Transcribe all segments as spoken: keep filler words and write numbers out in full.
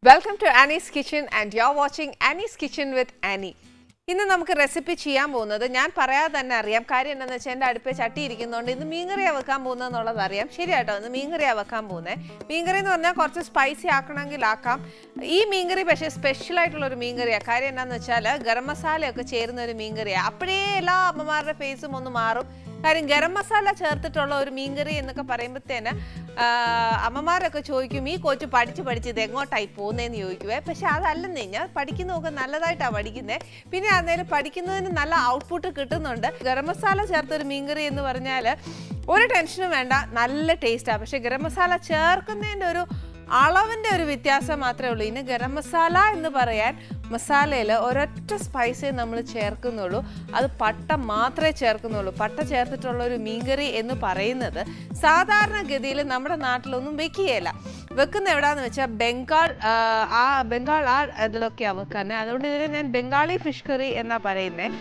Welcome to Annie's Kitchen and you're watching Annie's Kitchen with Annie. ഇന്ന് നമുക്ക് recipe ചെയ്യാൻ പോകുന്നത് ഞാൻ പറയാതെ തന്നെ അറിയാം. കാര്യം എന്താണെന്ന് വെച്ചാൽ എൻ്റെ അടുപ്പേ ചട്ടി ഇരിക്കുന്നതുകൊണ്ട് ഇന്ന് മീൻകറിയാണ് വെക്കാൻ പോകുന്നത് എന്നുള്ളത് അറിയാം. ശരിയാട്ടോ, ഇന്ന് മീൻകറിയാണ് വെക്കാൻ പോകുന്നത്. മീൻകറി എന്ന് പറഞ്ഞാൽ കുറച്ച് സ്പൈസി ആക്കണമെങ്കിൽ ആക്കാം. ഈ മീൻകറി പക്ഷേ സ്പെഷ്യൽ ആയിട്ടുള്ളൊരു മീൻകറിയാണ്. കാര്യം എന്താണെന്ന് വെച്ചാൽ ഗരം മസാലയൊക്കെ ചേരുന്ന ഒരു മീൻകറിയാണ്. അപ്പോഴേ എല്ലാ അമ്മമാരുടെ ഫേസും ഒന്ന് മാറും. കാര്യം ഗരം മസാല ചേർത്തിട്ടുള്ള ഒരു മീൻകറി എന്നൊക്കെ പറയുമ്പോഴത്തേന് അമ്മമാരൊക്കെ ചോദിക്കും, ഈ കൊച്ചു പഠിച്ച് പഠിച്ച് ഇത് എങ്ങോട്ടായി പോകുന്നതെന്ന് ചോദിക്കുവേ. പക്ഷെ അതല്ലെന്ന് ഞാൻ പഠിക്കുന്നതൊക്കെ നല്ലതായിട്ടാണ് പഠിക്കുന്നത്. പിന്നെ അന്നേരം പഠിക്കുന്നതിന് നല്ല ഔട്ട്പുട്ട് കിട്ടുന്നുണ്ട്. ഗരം മസാല ചേർത്തൊരു മീൻകറി എന്ന് പറഞ്ഞാൽ ഒരു ടെൻഷനും വേണ്ട, നല്ല ടേസ്റ്റാണ്. പക്ഷെ ഗരം മസാല ചേർക്കുന്നതിൻ്റെ ഒരു അളവിൻ്റെ ഒരു വ്യത്യാസം മാത്രമേ ഉള്ളൂ. ഇനി ഗരം മസാല എന്ന് പറയാൻ മസാലയിൽ ഒരൊറ്റ സ്പൈസേ നമ്മൾ ചേർക്കുന്നുള്ളൂ, അത് പട്ട മാത്രമേ ചേർക്കുന്നുള്ളൂ. പട്ട ചേർത്തിട്ടുള്ള ഒരു മീൻകറി എന്ന് പറയുന്നത് സാധാരണഗതിയിൽ നമ്മുടെ നാട്ടിലൊന്നും വെക്കുകയില്ല. വെക്കുന്ന എവിടെയാണെന്ന് വെച്ചാൽ ബംഗാൾ ആ ബംഗാൾ ആ ഇതിലൊക്കെയാണ് വെക്കുന്നത്. അതുകൊണ്ട് ഇതിനെ ഞാൻ ബംഗാളി ഫിഷ് കറി എന്നാണ് പറയുന്നത്.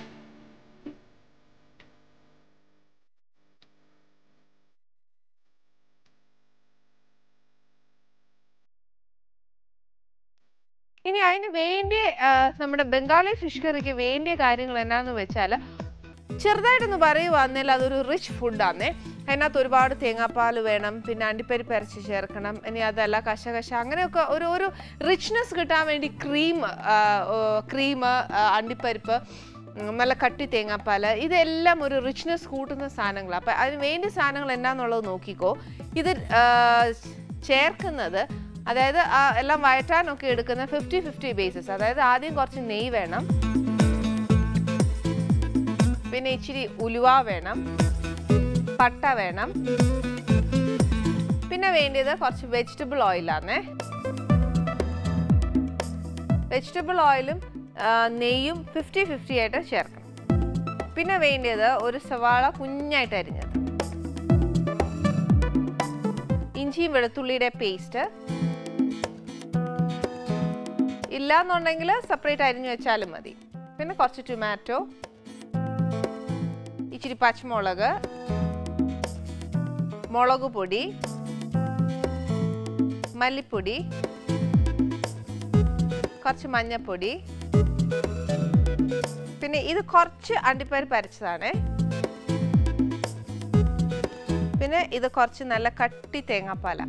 ഇനി അതിന് വേണ്ടിയ നമ്മുടെ ബംഗാളി ഫിഷ് കറിക്ക് വേണ്ടിയ കാര്യങ്ങൾ എന്നാന്ന് വെച്ചാൽ ചെറുതായിട്ടൊന്ന് പറയുവാന്നേൽ അതൊരു റിച്ച് ഫുഡാന്നേ. അതിനകത്ത് ഒരുപാട് തേങ്ങാപ്പാൽ വേണം, പിന്നെ അണ്ടിപ്പരിപ്പ് അരച്ച് ചേർക്കണം. ഇനി അതല്ല കശകശ അങ്ങനെയൊക്കെ ഒരു ഒരു റിച്ച്നെസ് കിട്ടാൻ വേണ്ടി ക്രീം ക്രീം അണ്ടിപ്പരിപ്പ്, നല്ല കട്ടി തേങ്ങാപ്പാൽ, ഇതെല്ലാം ഒരു റിച്ച്നെസ് കൂട്ടുന്ന സാധനങ്ങളാണ്. അപ്പം അതിന് വേണ്ടിയ സാധനങ്ങൾ എന്നാന്നുള്ളത് നോക്കിക്കോ. ഇത് ചേർക്കുന്നത് അതായത് എല്ലാം വഴറ്റാനൊക്കെ എടുക്കുന്ന ഫിഫ്റ്റി ഫിഫ്റ്റി ബേസിസ്. അതായത് ആദ്യം കുറച്ച് നെയ്യ് വേണം, പിന്നെ ഇച്ചിരി ഉലുവ വേണം, പട്ട വേണം, പിന്നെ വേണ്ടിയത് കുറച്ച് വെജിറ്റബിൾ ഓയിലാണേ. വെജിറ്റബിൾ ഓയിലും നെയ്യും ഫിഫ്റ്റി ഫിഫ്റ്റി ആയിട്ട് ചേർക്കണം. പിന്നെ വേണ്ടിയത് ഒരു സവാള കുഞ്ഞായിട്ട് അരിഞ്ഞത്, ഇഞ്ചിയും വെളുത്തുള്ളിയുടെ പേസ്റ്റ്, ഇല്ലാന്നുണ്ടെങ്കിൽ സെപ്പറേറ്റ് അരിഞ്ഞു വെച്ചാലും മതി. പിന്നെ കുറച്ച് ടൊമാറ്റോ, ഇച്ചിരി പച്ചമുളക്, മുളക് പൊടി, മല്ലിപ്പൊടി, കുറച്ച് മഞ്ഞൾപ്പൊടി, പിന്നെ ഇത് കുറച്ച് അണ്ടിപ്പരിപ്പ് അരച്ചതാണ്, പിന്നെ ഇത് കുറച്ച് നല്ല കട്ടി തേങ്ങാപ്പാല.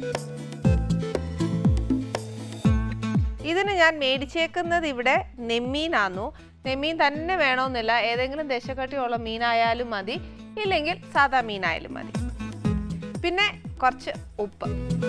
ഇതിന് ഞാൻ മേടിച്ചേക്കുന്നത് ഇവിടെ നെമ്മീനാന്നു. നെമ്മീൻ തന്നെ വേണമെന്നില്ല, ഏതെങ്കിലും ദശക്കട്ടിയുള്ള മീനായാലും മതി, ഇല്ലെങ്കിൽ സാധാ മീനായാലും മതി. പിന്നെ കുറച്ച് ഉപ്പ്.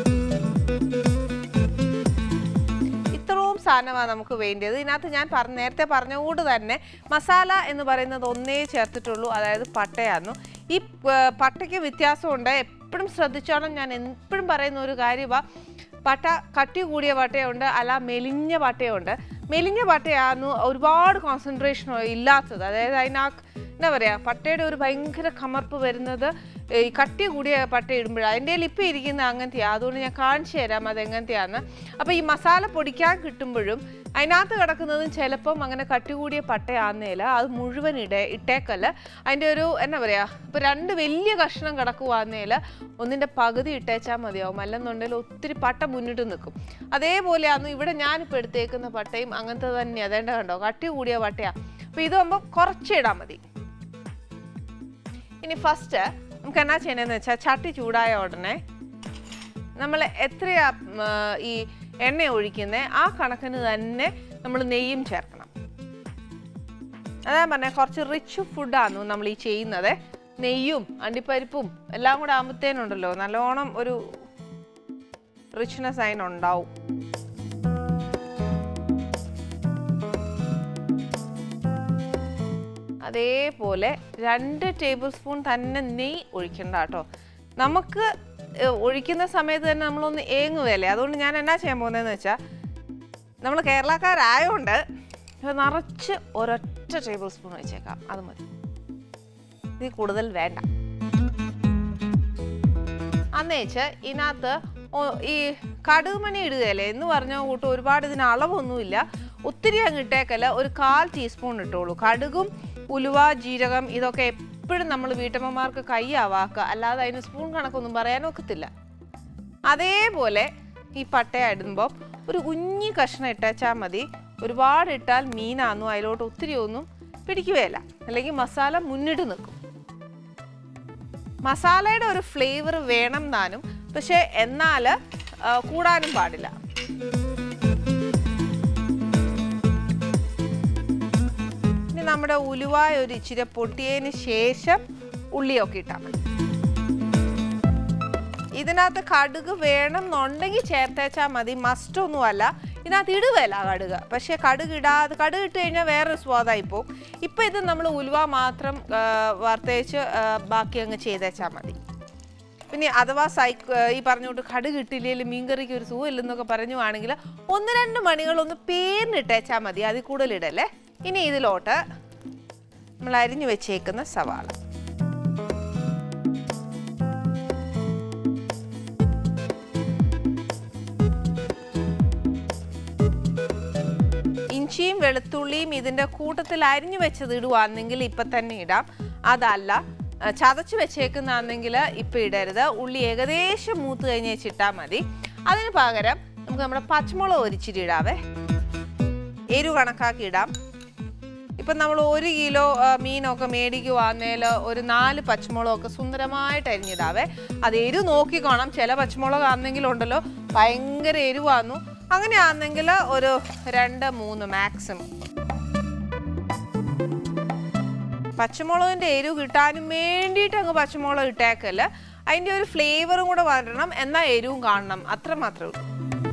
ഇത്രയും സാധനമാണ് നമുക്ക് വേണ്ടിയത്. ഇതിനകത്ത് ഞാൻ പറഞ്ഞ നേരത്തെ പറഞ്ഞുകൊണ്ട് തന്നെ മസാല എന്ന് പറയുന്നത് ഒന്നേ ചേർത്തിട്ടുള്ളൂ, അതായത് പട്ടയാന്നു. ഈ പട്ടയ്ക്ക് വ്യത്യാസമുണ്ട്, എപ്പോഴും ശ്രദ്ധിച്ചോണം. ഞാൻ എപ്പോഴും പറയുന്ന ഒരു കാര്യമാണ്, പട്ട കട്ടി കൂടിയ പട്ടയുണ്ട്, അല്ല മെലിഞ്ഞ പട്ടയുണ്ട്. മെലിഞ്ഞ പട്ടയായിരുന്നു ഒരുപാട് കോൺസെൻട്രേഷനോ ഇല്ലാത്തത്. അതായത് അതിനാ എന്താ പറയുക, പട്ടയുടെ ഒരു ഭയങ്കര കമർപ്പ് വരുന്നത് ഈ കട്ടി കൂടിയ പട്ട ഇടുമ്പോഴാണ്. അതിൻ്റെ ഇപ്പം ഇരിക്കുന്ന അങ്ങനത്തെയാണ്. അതുകൊണ്ട് ഞാൻ കാണിച്ചു തരാം അതെങ്ങനത്തെയാണ്. അപ്പോൾ ഈ മസാല പൊടിക്കാൻ കിട്ടുമ്പോഴും അതിനകത്ത് കിടക്കുന്നതും ചിലപ്പം അങ്ങനെ കട്ടി കൂടിയ പട്ടയാന്നേല അത് മുഴുവൻ ഇട ഇട്ടേക്കല്ല. അതിൻ്റെ ഒരു എന്നാ പറയുക, ഇപ്പോൾ രണ്ട് വലിയ കഷ്ണം കിടക്കുവാന്നേൽ ഒന്നിൻ്റെ പകുതി ഇട്ടേച്ചാൽ മതിയാവും. അല്ലെന്നുണ്ടെങ്കിൽ ഒത്തിരി പട്ട മുന്നിട്ട് നിൽക്കും. അതേപോലെയാണ് ഇവിടെ ഞാനിപ്പോൾ എടുത്തേക്കുന്ന പട്ടയും അങ്ങനത്തെ തന്നെയാണ്. അതേണ്ട കണ്ടോ, കട്ടി കൂടിയ പട്ടയാണ്. അപ്പോൾ ഇതാകുമ്പോൾ കുറച്ച് ഇടാൻ മതി. ഇനി ഫസ്റ്റ് നമുക്ക് എന്നാ ചെയ്യണമെന്ന് വെച്ചാൽ ചട്ടി ചൂടായ ഉടനെ നമ്മൾ എത്രയാ ഈ എണ്ണ ഒഴിക്കുന്നത് ആ കണക്കിന് തന്നെ നമ്മൾ നെയ്യും ചേർക്കണം. അതാ പറഞ്ഞാൽ കുറച്ച് റിച്ച് ഫുഡാണ് നമ്മൾ ഈ ചെയ്യുന്നത്. നെയ്യും അണ്ടിപ്പരിപ്പും എല്ലാം കൂടെ ആകുമ്പോഴത്തേനുണ്ടല്ലോ നല്ലോണം ഒരു റിച്ച്നെസ് അതിനുണ്ടാവും. അതേപോലെ രണ്ട് ടേബിൾ സ്പൂൺ തന്നെ നെയ്യ് ഒഴിക്കണ്ട കേട്ടോ. നമുക്ക് ഒഴിക്കുന്ന സമയത്ത് തന്നെ നമ്മളൊന്ന് ഏങ്ങുകയല്ലേ. അതുകൊണ്ട് ഞാൻ എന്നാ ചെയ്യാൻ പോകുന്നതെന്ന് വെച്ചാൽ, നമ്മൾ കേരളക്കാരായതുകൊണ്ട് നിറച്ച് ഒരൊറ്റ ടേബിൾ സ്പൂൺ ഒഴിച്ചേക്കാം, അത് മതി. ഇത് കൂടുതൽ വേണ്ട. അന്നേച്ച് ഇതിനകത്ത് ഈ കടുകുമണി ഇടുകയല്ലേ എന്ന് പറഞ്ഞ കൂട്ട് ഒരുപാട് ഇതിന് അളവൊന്നുമില്ല, ഒത്തിരി അങ്ങ് ഇട്ടേക്കല്ല. ഒരു കാൽ ടീസ്പൂൺ ഇട്ടോളൂ. കടുകും ഉലുവ ജീരകം ഇതൊക്കെ എപ്പോഴും നമ്മൾ വീട്ടമ്മമാർക്ക് കൈയാവാക്കുക, അല്ലാതെ അതിന് സ്പൂൺ കണക്കൊന്നും പറയാനൊക്കത്തില്ല. അതേപോലെ ഈ പട്ട ഇടുമ്പോൾ ഒരു കുഞ്ഞി കഷ്ണം ഇട്ടാച്ചാൽ മതി. ഒരുപാട് ഇട്ടാൽ മീനാന്നു അതിലോട്ട് ഒത്തിരി ഒന്നും പിടിക്കുകയില്ല, അല്ലെങ്കിൽ മസാല മുന്നിട്ട് നിൽക്കും. മസാലയുടെ ഒരു ഫ്ലേവർ വേണം താനും, പക്ഷെ എന്നാൽ കൂടാനും പാടില്ല. ഇനി നമ്മുടെ ഉലുവായ ഒരു ഇച്ചിരി പൊട്ടിയതിന് ശേഷം ഉള്ളിയൊക്കെ ഇട്ടാൽ മതി. ഇതിനകത്ത് കടുക് വേണം എന്നുണ്ടെങ്കിൽ ചേർത്തേച്ചാൽ മതി, മസ്റ്റൊന്നുമല്ല. ഇതിനകത്ത് ഇടുകയല്ല കടുക്, പക്ഷേ കടുക് ഇടാതെ കടുക് ഇട്ട് കഴിഞ്ഞാൽ വേറൊരു സ്വാദായി പോകും. ഇപ്പം ഇത് നമ്മൾ ഉലുവ മാത്രം വറുത്തേച്ച് ബാക്കി അങ്ങ് ചെയ്തേച്ചാൽ മതി. പിന്നെ അഥവാ സൈക്ക് ഈ പറഞ്ഞുകൊണ്ട് കടുക് ഇട്ടില്ലെങ്കിൽ മീൻകറിക്ക് ഒരു സുഖമില്ലെന്നൊക്കെ പറഞ്ഞുവാണെങ്കിൽ ഒന്ന് രണ്ട് മണികളൊന്ന് പേരിനിട്ടേച്ചാൽ മതി, അതിൽ കൂടുതലിടല്ലേ. ഇനി ഇതിലോട്ട് നമ്മൾ അരിഞ്ഞു വെച്ചേക്കുന്ന സവാള, ഇഞ്ചിയും വെളുത്തുള്ളിയും ഇതിൻ്റെ കൂട്ടത്തിൽ അരിഞ്ഞു വെച്ചത് ഇടുവാണെങ്കിൽ ഇപ്പം തന്നെ ഇടാം. അതല്ല ചതച്ച് വെച്ചേക്കുന്നതാണെങ്കിൽ ഇപ്പം ഇടരുത്. ഉള്ളി ഏകദേശം മൂത്ത് കഴിഞ്ഞ് വെച്ചിട്ടാൽ മതി. അതിന് പകരം നമുക്ക് നമ്മുടെ പച്ചമുളക് ഒരിച്ചിരി ഇടാവേ, എരിവ് കണക്കാക്കി ഇടാം. ഇപ്പം നമ്മൾ ഒരു കിലോ മീനൊക്കെ മേടിക്കുവാന്നേൽ ഒരു നാല് പച്ചമുളകൊക്കെ സുന്ദരമായിട്ട് അരിഞ്ഞിടാവേ. അത് എരിവ് നോക്കിക്കോണം. ചില പച്ചമുളക് ആണെങ്കിലും ഉണ്ടല്ലോ ഭയങ്കര എരിവാന്നു, അങ്ങനെയാണെങ്കിൽ ഒരു രണ്ട് മൂന്ന് മാക്സിമം. പച്ചമുളകിൻ്റെ എരിവ് കിട്ടാനും വേണ്ടിയിട്ട് അങ്ങ് പച്ചമുളക് ഇട്ടേക്കല്ല, അതിൻ്റെ ഒരു ഫ്ലേവറും കൂടെ വരണം, എന്നാൽ എരിവും കാണണം, അത്ര മാത്രമേ ഉള്ളൂ.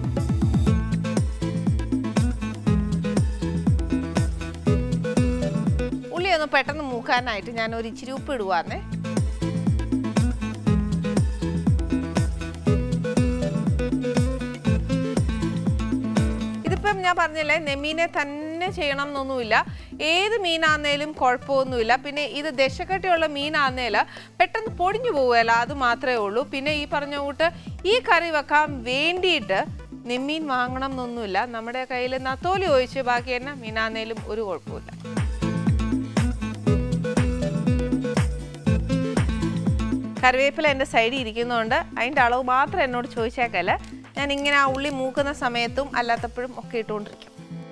ഉള്ളി ഒന്ന് പെട്ടെന്ന് മൂക്കാനായിട്ട് ഞാൻ ഒരു ഇച്ചിരി ഉപ്പ് ഇടുവാന്നേ. ഞാൻ പറഞ്ഞില്ലേ നെമ്മീനെ തന്നെ ചെയ്യണം എന്നൊന്നുമില്ല, ഏത് മീനാന്നേലും കുഴപ്പമൊന്നുമില്ല. പിന്നെ ഇത് ദശക്കട്ടിയുള്ള മീനാന്നേൽ പെട്ടെന്ന് പൊടിഞ്ഞു പോവുകയല്ല, അത് മാത്രമേ ഉള്ളൂ. പിന്നെ ഈ പറഞ്ഞ കൂട്ട് ഈ കറി വെക്കാൻ വേണ്ടിയിട്ട് നെമ്മീൻ വാങ്ങണം എന്നൊന്നുമില്ല. നമ്മുടെ കയ്യിൽ നത്തോലി ഒഴിച്ച് ബാക്കി തന്നെ മീനാന്നേലും ഒരു കുഴപ്പമില്ല. കറിവേപ്പില എൻ്റെ സൈഡിൽ ഇരിക്കുന്നതുകൊണ്ട് അതിൻ്റെ അളവ് മാത്രം എന്നോട് ചോദിച്ചേക്കല്ല, ഞാൻ ഇങ്ങനെ ആ ഉള്ളി മൂക്കുന്ന സമയത്തും അല്ലാത്തപ്പോഴും ഒക്കെ ഇട്ടുകൊണ്ടിരിക്കും.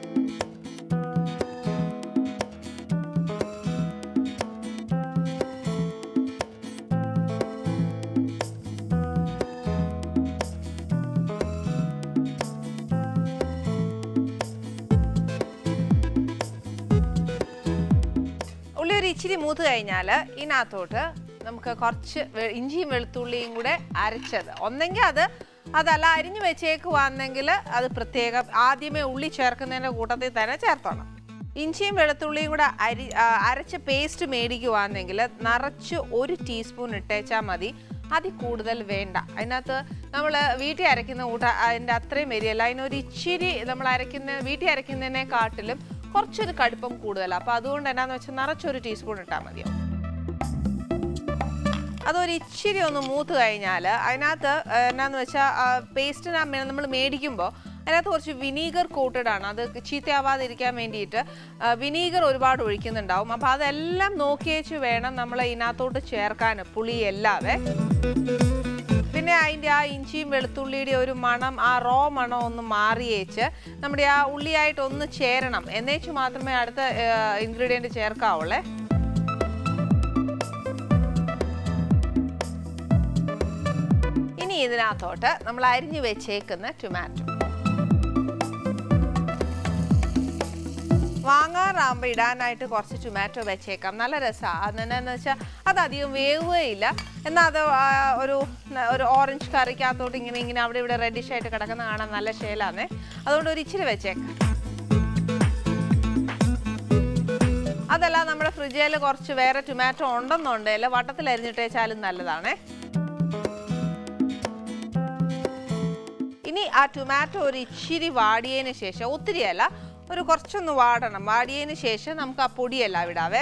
ഉള്ളി ഒരു ഇച്ചിരി മൂത്ത് കഴിഞ്ഞാൽ ഇതിനകത്തോട്ട് നമുക്ക് കുറച്ച് ഇഞ്ചിയും വെളുത്തുള്ളിയും കൂടെ അരച്ചത്, ഒന്നെങ്കിൽ അത് അതല്ല അരിഞ്ഞു വെച്ചേക്കുവാണെങ്കിൽ അത് പ്രത്യേകം ആദ്യമേ ഉള്ളി ചേർക്കുന്നതിൻ്റെ കൂട്ടത്തിൽ തന്നെ ചേർത്തോണം. ഇഞ്ചിയും വെളുത്തുള്ളിയും കൂടെ അരി അരച്ച പേസ്റ്റ് മേടിക്കുവാണെങ്കിൽ നിറച്ച് ഒരു ടീസ്പൂൺ ഇട്ടേച്ചാൽ മതി, അതിൽ കൂടുതൽ വേണ്ട. അതിനകത്ത് നമ്മൾ വീട്ടിൽ അരയ്ക്കുന്ന കൂട്ട അതിൻ്റെ അത്രയും വരികയല്ല, അതിനൊരു ഇച്ചിരി നമ്മൾ അരയ്ക്കുന്ന വീട്ടിൽ അരയ്ക്കുന്നതിനെക്കാട്ടിലും കുറച്ചൊരു കടുപ്പം കൂടുതലാണ്. അപ്പോൾ അതുകൊണ്ട് എന്നാന്ന് വെച്ചാൽ നിറച്ചൊരു ടീസ്പൂൺ ഇട്ടാൽ മതിയാവും. അതൊരു ഇച്ചിരി ഒന്ന് മൂത്ത് കഴിഞ്ഞാൽ അതിനകത്ത് എന്നാന്ന് വെച്ചാൽ പേസ്റ്റിന് നമ്മൾ മേടിക്കുമ്പോൾ അതിനകത്ത് കുറച്ച് വിനീഗർ കോട്ടഡ് ആണ്, അത് ചീത്തയാവാതിരിക്കാൻ വേണ്ടിയിട്ട് വിനീഗർ ഒരുപാട് ഒഴിക്കുന്നുണ്ടാവും. അപ്പോൾ അതെല്ലാം നോക്കിയേച്ച് വേണം നമ്മൾ ഇതിനകത്തോട്ട് ചേർക്കാൻ, പുളിയെല്ലാവേ. പിന്നെ അതിൻ്റെ ആ ഇഞ്ചിയും വെളുത്തുള്ളിയുടെ ഒരു മണം, ആ റോ മണം ഒന്ന് മാറിയേച്ച് നമ്മുടെ ആ ഉള്ളിയായിട്ട് ഒന്ന് ചേരണം, എന്നേച്ച് മാത്രമേ അടുത്ത ഇൻഗ്രീഡിയൻറ്റ് ചേർക്കാവുള്ളേ. ഇനി ഇതിനകത്തോട്ട് നമ്മൾ അരിഞ്ഞു വെച്ചേക്കുന്ന ടൊമാറ്റോ വാങ്ങാറാകുമ്പോൾ ഇടാനായിട്ട് കുറച്ച് ടൊമാറ്റോ വെച്ചേക്കാം, നല്ല രസമാണ്. അതെന്നാന്ന് വെച്ചാൽ അതധികം വേവുകയില്ല, എന്നാൽ അത് ഒരു ഒരു ഓറഞ്ച് കറിക്കകത്തോട്ട് ഇങ്ങനെ ഇങ്ങനെ അവിടെ ഇവിടെ റെഡിഷ് ആയിട്ട് കിടക്കുന്ന കാണാൻ നല്ല ഷേലാന്നേ, അതുകൊണ്ട് ഒരു ഇച്ചിരി വെച്ചേക്കാം. അതല്ല നമ്മുടെ ഫ്രിഡ്ജിൽ കുറച്ച് വേറെ ടൊമാറ്റോ ഉണ്ടെന്നുണ്ടെങ്കിൽ വട്ടത്തിൽ അരിഞ്ഞിട്ടേച്ചാലും നല്ലതാണേ. ഇനി ആ ടൊമാറ്റോ ഒരു ഇച്ചിരി വാടിയതിന് ശേഷം, ഒത്തിരിയല്ല ഒരു കുറച്ചൊന്ന് വാടണം, വാടിയതിന് ശേഷം നമുക്ക് ആ പൊടിയെല്ലാം ഇടാവേ.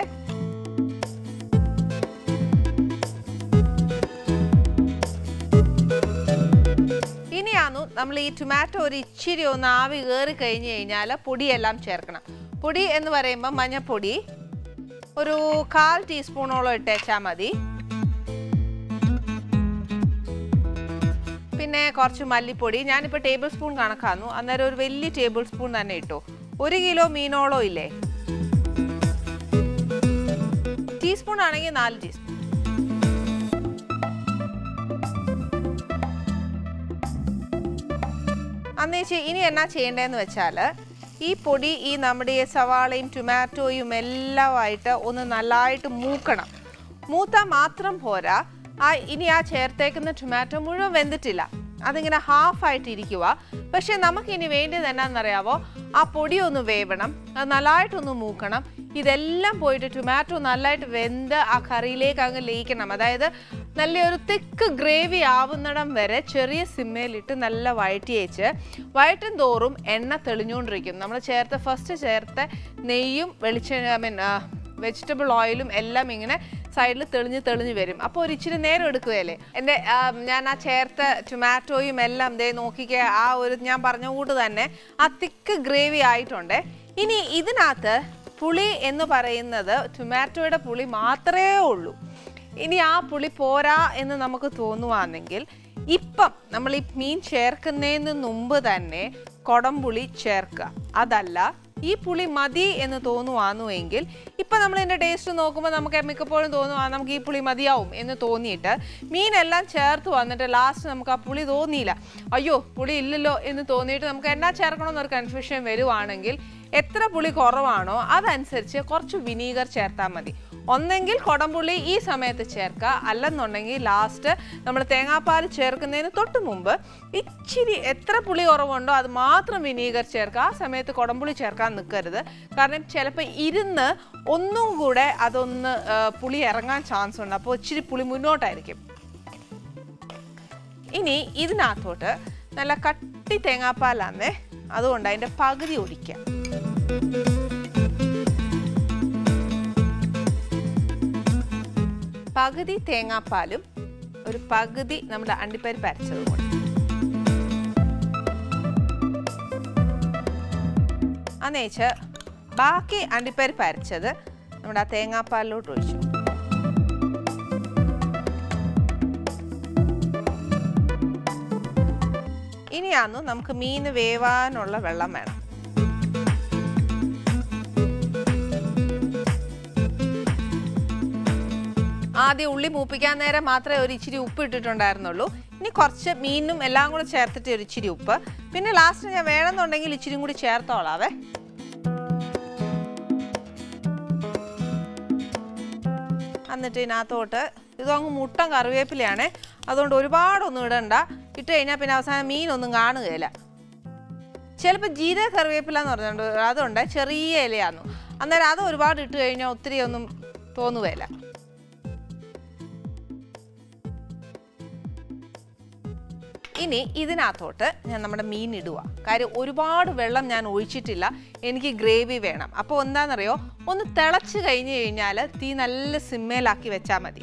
ഇനിയാന്നു നമ്മൾ ഈ ടൊമാറ്റോ ഒരു ഇച്ചിരി ഒന്ന് ആവി കയറി കഴിഞ്ഞ് കഴിഞ്ഞാൽ പൊടിയെല്ലാം ചേർക്കണം. പൊടി എന്ന് പറയുമ്പോൾ മഞ്ഞൾപ്പൊടി ഒരു കാൽ ടീസ്പൂണോളം ഇട്ടേച്ചാൽ മതി. പിന്നെ കുറച്ച് മല്ലിപ്പൊടി. ഞാനിപ്പോൾ ടേബിൾ സ്പൂൺ കണക്കാന്നു, അന്നേരം ഒരു വലിയ ടേബിൾ സ്പൂൺ തന്നെ ഇട്ടു. ഒരു കിലോ മീനോളം ഇല്ലേ, ടീസ്പൂൺ ആണെങ്കിൽ നാല് ടീസ്പൂൺ. അന്നേച്ച് ഇനി എന്നാ ചെയ്യേണ്ടതെന്ന് വെച്ചാൽ ഈ പൊടി ഈ നമ്മുടെ സവാളയും ടൊമാറ്റോയും എല്ലാമായിട്ട് ഒന്ന് നല്ലതായിട്ട് മൂക്കണം. മൂത്താൽ മാത്രം പോരാ, ആ ഇനി ആ ചേർത്തേക്കുന്ന ടൊമാറ്റോ മുഴുവൻ വെന്തിട്ടില്ല, അതിങ്ങനെ ഹാഫായിട്ട് ഇരിക്കുക. പക്ഷെ നമുക്കിനി വേണ്ടത് എന്നാണെന്നറിയാവോ, ആ പൊടി ഒന്ന് വേവണം, അത് നല്ലതായിട്ടൊന്ന് മൂക്കണം. ഇതെല്ലാം പോയിട്ട് ടൊമാറ്റോ നല്ലതായിട്ട് വെന്ത് ആ കറിയിലേക്ക് അങ്ങ് ലയിക്കണം. അതായത് നല്ലൊരു തിക്ക് ഗ്രേവി ആവുന്നിടം വരെ ചെറിയ സിമ്മയിലിട്ട് നല്ല വഴറ്റിയേച്ച് വഴറ്റും തോറും എണ്ണ തെളിഞ്ഞുകൊണ്ടിരിക്കും. നമ്മൾ ചേർത്ത് ഫസ്റ്റ് ചേർത്ത നെയ്യും വെളിച്ചെണ്ണ ഐ മീൻ വെജിറ്റബിൾ ഓയിലും എല്ലാം ഇങ്ങനെ സൈഡിൽ തെളിഞ്ഞ് തെളിഞ്ഞ് വരും. അപ്പോൾ ഒരു ഇച്ചിരി നേരം എടുക്കുകയല്ലേ. എൻ്റെ ഞാൻ ആ ചേർത്ത ടൊമാറ്റോയും എല്ലാം ദേ നോക്കിക്കുക, ആ ഒരു ഞാൻ പറഞ്ഞ കൂട്ട് തന്നെ ആ തിക്ക് ഗ്രേവി ആയിട്ടുണ്ട്. ഇനി ഇതിനകത്ത് പുളി എന്ന് പറയുന്നത് ടൊമാറ്റോയുടെ പുളി മാത്രമേ ഉള്ളൂ. ഇനി ആ പുളി പോരാ എന്ന് നമുക്ക് തോന്നുവാണെങ്കിൽ ഇപ്പം നമ്മൾ ഈ മീൻ ചേർക്കുന്നതിന് മുമ്പ് തന്നെ കൊടംപുളി ചേർക്കുക. അതല്ല ഈ പുളി മതി എന്ന് തോന്നുവാന്നുവെങ്കിൽ ഇപ്പം നമ്മൾ ഇതിൻ്റെ ടേസ്റ്റ് നോക്കുമ്പോൾ നമുക്ക് മിക്കപ്പോഴും തോന്നുവാ നമുക്ക് ഈ പുളി മതിയാവും എന്ന് തോന്നിയിട്ട് മീനെല്ലാം ചേർത്ത് വന്നിട്ട് ലാസ്റ്റ് നമുക്ക് ആ പുളി തോന്നിയില്ല, അയ്യോ പുളി ഇല്ലല്ലോ എന്ന് തോന്നിയിട്ട് നമുക്ക് എന്നാ ചേർക്കണമെന്നൊരു കൺഫ്യൂഷൻ വരുവാണെങ്കിൽ എത്ര പുളി കുറവാണോ അതനുസരിച്ച് കുറച്ച് വിനീഗർ ചേർത്താൽ മതി. ഒന്നെങ്കിൽ കൊടംപുളി ഈ സമയത്ത് ചേർക്കുക, അല്ലെന്നുണ്ടെങ്കിൽ ലാസ്റ്റ് നമ്മൾ തേങ്ങാപ്പാൽ ചേർക്കുന്നതിന് തൊട്ട് മുമ്പ് ഇച്ചിരി എത്ര പുളി കുറവുണ്ടോ അത് മാത്രം വിനീഗർ ചേർക്കുക. ആ സമയത്ത് കൊടംപുളി ചേർക്കാൻ നിൽക്കരുത്, കാരണം ചിലപ്പോൾ ഇരുന്ന് ഒന്നും കൂടെ അതൊന്ന് പുളി ഇറങ്ങാൻ ചാൻസ് ഉണ്ട്, അപ്പോൾ ഇച്ചിരി പുളി മുന്നോട്ടായിരിക്കും. ഇനി ഇതിനകത്തോട്ട് നല്ല കട്ടി തേങ്ങാപ്പാലാന്നേ, അതുകൊണ്ട് അതിൻ്റെ പകുതി ഒഴിക്കുക. പകുതി തേങ്ങാപ്പാലും ഒരു പകുതി നമ്മുടെ അണ്ടിപ്പരിപ്പ് അരച്ചതും കൂടി. അന്നേച്ച് ബാക്കി അണ്ടിപ്പരിപ്പ് അരച്ചത് നമ്മുടെ ആ തേങ്ങാപ്പാലിലോട്ട് ഒഴിച്ചു. ഇനിയാന്നു നമുക്ക് മീൻ വേവാനുള്ള വെള്ളം വേണം. ആദ്യം ഉള്ളി മൂപ്പിക്കാൻ നേരം മാത്രമേ ഒരു ഇച്ചിരി ഉപ്പ് ഇട്ടിട്ടുണ്ടായിരുന്നുള്ളൂ. ഇനി കുറച്ച് മീനും എല്ലാം കൂടെ ചേർത്തിട്ട് ഒരു ഇച്ചിരി ഉപ്പ്, പിന്നെ ലാസ്റ്റ് ഞാൻ വേണമെന്നുണ്ടെങ്കിൽ ഇച്ചിരി കൂടി ചേർത്തോളാവേ. എന്നിട്ട് ഇതിനകത്തോട്ട് ഇതങ്ങ് മുട്ടൻ കറിവേപ്പിലയാണേ, അതുകൊണ്ട് ഒരുപാടൊന്നും ഇടണ്ട. ഇട്ട് കഴിഞ്ഞാൽ പിന്നെ അവസാനം മീനൊന്നും കാണുകയില്ല. ചിലപ്പോൾ ജീരക കറിവേപ്പില എന്ന് പറഞ്ഞിട്ടുണ്ട്, അതുണ്ട് ചെറിയ ഇലയാന്നു, അന്നേരം അത് ഒരുപാട് ഇട്ട് കഴിഞ്ഞാൽ ഒത്തിരി ഒന്നും തോന്നുകയില്ല. ഇനി ഇതിനകത്തോട്ട് ഞാൻ നമ്മുടെ മീൻ ഇടുക. കാര്യം ഒരുപാട് വെള്ളം ഞാൻ ഒഴിച്ചിട്ടില്ല, എനിക്ക് ഗ്രേവി വേണം. അപ്പോൾ എന്താണെന്നറിയോ, ഒന്ന് തിളച്ച് കഴിഞ്ഞ് കഴിഞ്ഞാൽ തീ നല്ല സിമ്മേലാക്കി വെച്ചാൽ മതി.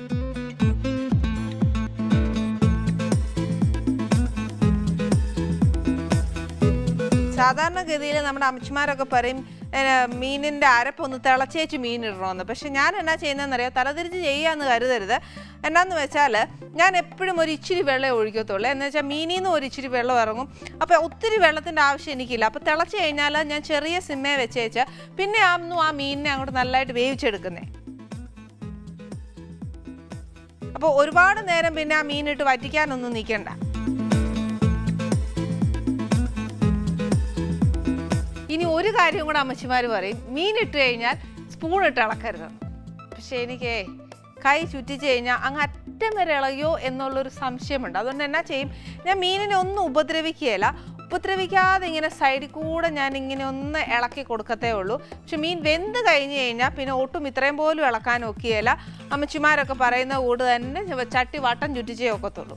സാധാരണഗതിയിൽ നമ്മുടെ അമ്മച്ചിമാരൊക്കെ പറയും മീനിൻ്റെ അരപ്പൊന്ന് തിളച്ചേച്ച് മീൻ ഇടണമെന്ന്. പക്ഷെ ഞാൻ എന്നാ ചെയ്യുന്നതെന്നറിയോ, തലതിരിച്ച് ചെയ്യാമെന്ന് കരുതരുത്. എന്നാന്ന് വെച്ചാൽ ഞാൻ എപ്പോഴും ഒരു ഇച്ചിരി വെള്ളം ഒഴിക്കത്തുള്ളൂ. എന്ന് വെച്ചാൽ മീനിൽ നിന്ന് ഒരു ഇച്ചിരി വെള്ളം ഇറങ്ങും, അപ്പോൾ ഒത്തിരി വെള്ളത്തിൻ്റെ ആവശ്യം എനിക്കില്ല. അപ്പോൾ തിളച്ച് കഴിഞ്ഞാൽ ഞാൻ ചെറിയ സിമ്മേ വെച്ചേച്ച് പിന്നെ ആന്നു ആ മീനിനെ അങ്ങോട്ട് നല്ലതായിട്ട് വേവിച്ചെടുക്കുന്നേ. അപ്പോൾ ഒരുപാട് നേരം പിന്നെ ആ മീനിട്ട് വറ്റിക്കാനൊന്നും നിൽക്കണ്ട. ഇനി ഒരു കാര്യം കൂടെ അമ്മച്ചിമാർ പറയും, മീനിട്ട് കഴിഞ്ഞാൽ സ്പൂൺ ഇട്ട് ഇളക്കരുതെന്ന്. പക്ഷെ എനിക്ക് കൈ ചുറ്റിച്ച് കഴിഞ്ഞാൽ അങ്ങ് അറ്റം വരെ ഇളകിയോ എന്നുള്ളൊരു സംശയമുണ്ട്. അതുകൊണ്ട് എന്നാ ചെയ്യും, ഞാൻ മീനിനെ ഒന്നും ഉപദ്രവിക്കുകയില്ല, ഉപദ്രവിക്കാതെ ഇങ്ങനെ സൈഡിൽ കൂടെ ഞാൻ ഇങ്ങനെ ഒന്ന് ഇളക്കി കൊടുക്കത്തേ ഉള്ളൂ. പക്ഷെ മീൻ വെന്ത് കഴിഞ്ഞ് കഴിഞ്ഞാൽ പിന്നെ ഒട്ടും ഇത്രയും പോലും ഇളക്കാൻ ഒക്കുകയില്ല. അമ്മച്ചിമാരൊക്കെ പറയുന്ന കൂട് തന്നെ ചട്ടി വട്ടം ചുറ്റിച്ചേ ഒക്കത്തുള്ളൂ.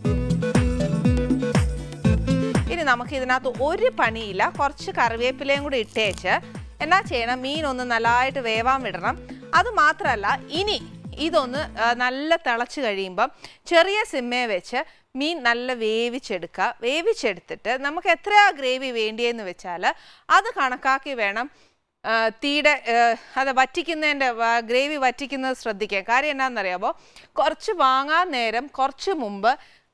ഇനി നമുക്ക് ഇതിനകത്ത് ഒരു പണിയില്ല, കുറച്ച് കറിവേപ്പിലയും കൂടി ഇട്ടേച്ച് എന്നാ ചെയ്യണം, മീൻ ഒന്ന് നല്ലതായിട്ട് വേവാൻ വിടണം. അതുമാത്രമല്ല ഇനി ഇതൊന്ന് നല്ല തിളച്ച് കഴിയുമ്പം ചെറിയ സിമ്മേ വെച്ച് മീൻ നല്ല വേവിച്ചെടുക്കുക. വേവിച്ചെടുത്തിട്ട് നമുക്ക് എത്രയാ ഗ്രേവി വേണ്ടിയെന്ന് വെച്ചാൽ അത് കണക്കാക്കി വേണം തീയുടെ അത് വറ്റിക്കുന്നതിൻ്റെ ഗ്രേവി വറ്റിക്കുന്നത് ശ്രദ്ധിക്കുക. കാര്യം എന്നാണെന്നറിയാമോ, കുറച്ച് വാങ്ങാൻ നേരം കുറച്ച് മുമ്പ്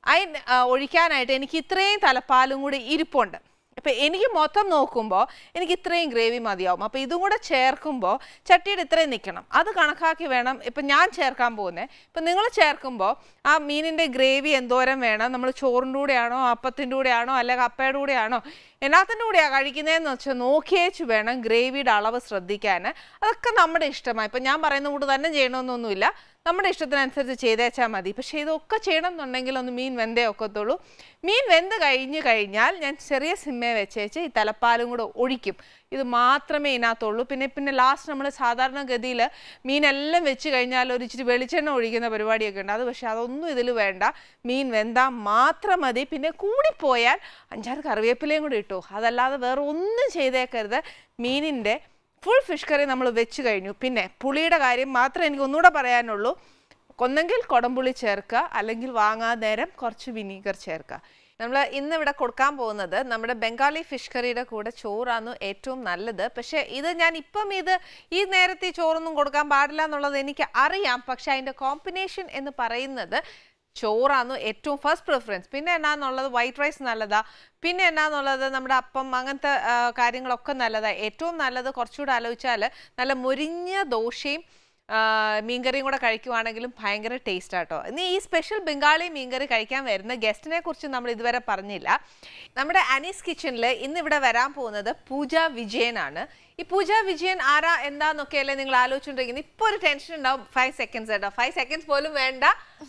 അതിന് ഒഴിക്കാനായിട്ട് എനിക്ക് ഇത്രയും തലപ്പാലും കൂടി ഇരിപ്പുണ്ട്. അപ്പം എനിക്ക് മൊത്തം നോക്കുമ്പോൾ എനിക്ക് ഇത്രയും ഗ്രേവി മതിയാവും. അപ്പോൾ ഇതും കൂടെ ചേർക്കുമ്പോൾ ചട്ടിയുടെ ഇത്രയും നിൽക്കണം. അത് കണക്കാക്കി വേണം ഇപ്പം ഞാൻ ചേർക്കാൻ പോകുന്നത്. ഇപ്പം നിങ്ങൾ ചേർക്കുമ്പോൾ ആ മീനിൻ്റെ ഗ്രേവി എന്തോരം വേണം, നമ്മൾ ചോറിൻ്റെ കൂടെയാണോ അപ്പത്തിൻ്റെ കൂടെയാണോ അല്ലെങ്കിൽ കപ്പയുടെ കൂടെയാണോ എന്നാത്തിൻ്റെ കൂടെയാണ് കഴിക്കുന്നതെന്ന് വെച്ചാൽ നോക്കിയേച്ച് വേണം ഗ്രേവിയുടെ അളവ് ശ്രദ്ധിക്കാൻ. അതൊക്കെ നമ്മുടെ ഇഷ്ടമാണ്. ഇപ്പം ഞാൻ പറയുന്ന കൂട്ട് തന്നെ ചെയ്യണമെന്നൊന്നുമില്ല, നമ്മുടെ ഇഷ്ടത്തിനനുസരിച്ച് ചെയ്തേച്ചാൽ മതി. പക്ഷേ ഇതൊക്കെ ചെയ്യണം എന്നുണ്ടെങ്കിൽ ഒന്ന് മീൻ വെന്തേ ഒക്കത്തുള്ളൂ. മീൻ വെന്ത് കഴിഞ്ഞ് കഴിഞ്ഞാൽ ഞാൻ ചെറിയ സിമ്മേ വെച്ചേച്ച് ഈ തലപ്പാലും കൂടെ ഒഴിക്കും. ഇത് മാത്രമേ ഇതിനകത്തുള്ളൂ. പിന്നെ പിന്നെ ലാസ്റ്റ് നമ്മൾ സാധാരണഗതിയിൽ മീനെല്ലാം വെച്ച് കഴിഞ്ഞാൽ ഒരു ഇച്ചിരി വെളിച്ചെണ്ണ ഒഴിക്കുന്ന പരിപാടിയൊക്കെ ഉണ്ട്. അത് പക്ഷേ അതൊന്നും ഇതിൽ വേണ്ട. മീൻ വെന്താൽ മാത്രം മതി. പിന്നെ കൂടിപ്പോയാൽ അഞ്ചാറ് കറിവേപ്പിലയും കൂടി ഇട്ടു. അതല്ലാതെ വേറെ ഒന്നും ചെയ്തേക്കരുത്. മീനിൻ്റെ ഫുൾ ഫിഷ് കറി നമ്മൾ വെച്ച് കഴിഞ്ഞു. പിന്നെ പുളിയുടെ കാര്യം മാത്രമേ എനിക്ക് ഒന്നുകൂടെ പറയാനുള്ളൂ. ഒന്നെങ്കിൽ കുടംപുളി ചേർക്കുക, അല്ലെങ്കിൽ വാങ്ങാൻ നേരം കുറച്ച് വിനീഗർ ചേർക്കുക. നമ്മൾ ഇന്ന് ഇവിടെ കൊടുക്കാൻ പോകുന്നത് നമ്മുടെ ബംഗാളി ഫിഷ് കറിയുടെ കൂടെ ചോറാണ് ഏറ്റവും നല്ലത്. പക്ഷേ ഇത് ഞാൻ ഇപ്പം ഇത് ഈ നേരത്തെ ഈ ചോറൊന്നും കൊടുക്കാൻ പാടില്ല എന്നുള്ളത് എനിക്ക് അറിയാം. പക്ഷെ അതിൻ്റെ കോമ്പിനേഷൻ എന്ന് പറയുന്നത് ചോറാണ് ഏറ്റവും ഫസ്റ്റ് പ്രിഫറൻസ്. പിന്നെ എന്നാന്നുള്ളത് വൈറ്റ് റൈസ് നല്ലതാ, പിന്നെ എന്നാന്നുള്ളത് നമ്മുടെ അപ്പം അങ്ങനത്തെ കാര്യങ്ങളൊക്കെ നല്ലതാണ്. ഏറ്റവും നല്ലത് കുറച്ചുകൂടെ ആലോചിച്ചാൽ നല്ല മുരിഞ്ഞ ദോശയും മീൻകറിയും കൂടെ കഴിക്കുവാണെങ്കിലും ഭയങ്കര ടേസ്റ്റ് ആട്ടോ. ഇനി ഈ സ്പെഷ്യൽ ബംഗാളി മീൻകറി കഴിക്കാൻ വരുന്ന ഗസ്റ്റിനെ കുറിച്ച് നമ്മൾ ഇതുവരെ പറഞ്ഞില്ല. നമ്മുടെ അനീസ് കിച്ചണിൽ ഇന്ന് ഇവിടെ വരാൻ പോകുന്നത് പൂജ വിജയനാണ്. ഈ പൂജ വിജയൻ ആരാ എന്താന്നൊക്കെയല്ലേ നിങ്ങൾ ആലോചിച്ചുകൊണ്ടിരിക്കുന്നത്. ഇപ്പോൾ ഒരു ടെൻഷൻ ഉണ്ടാവും. ഫൈവ് സെക്കൻഡ്സ് കേട്ടോ, ഫൈവ് സെക്കൻഡ്സ് പോലും വേണ്ട,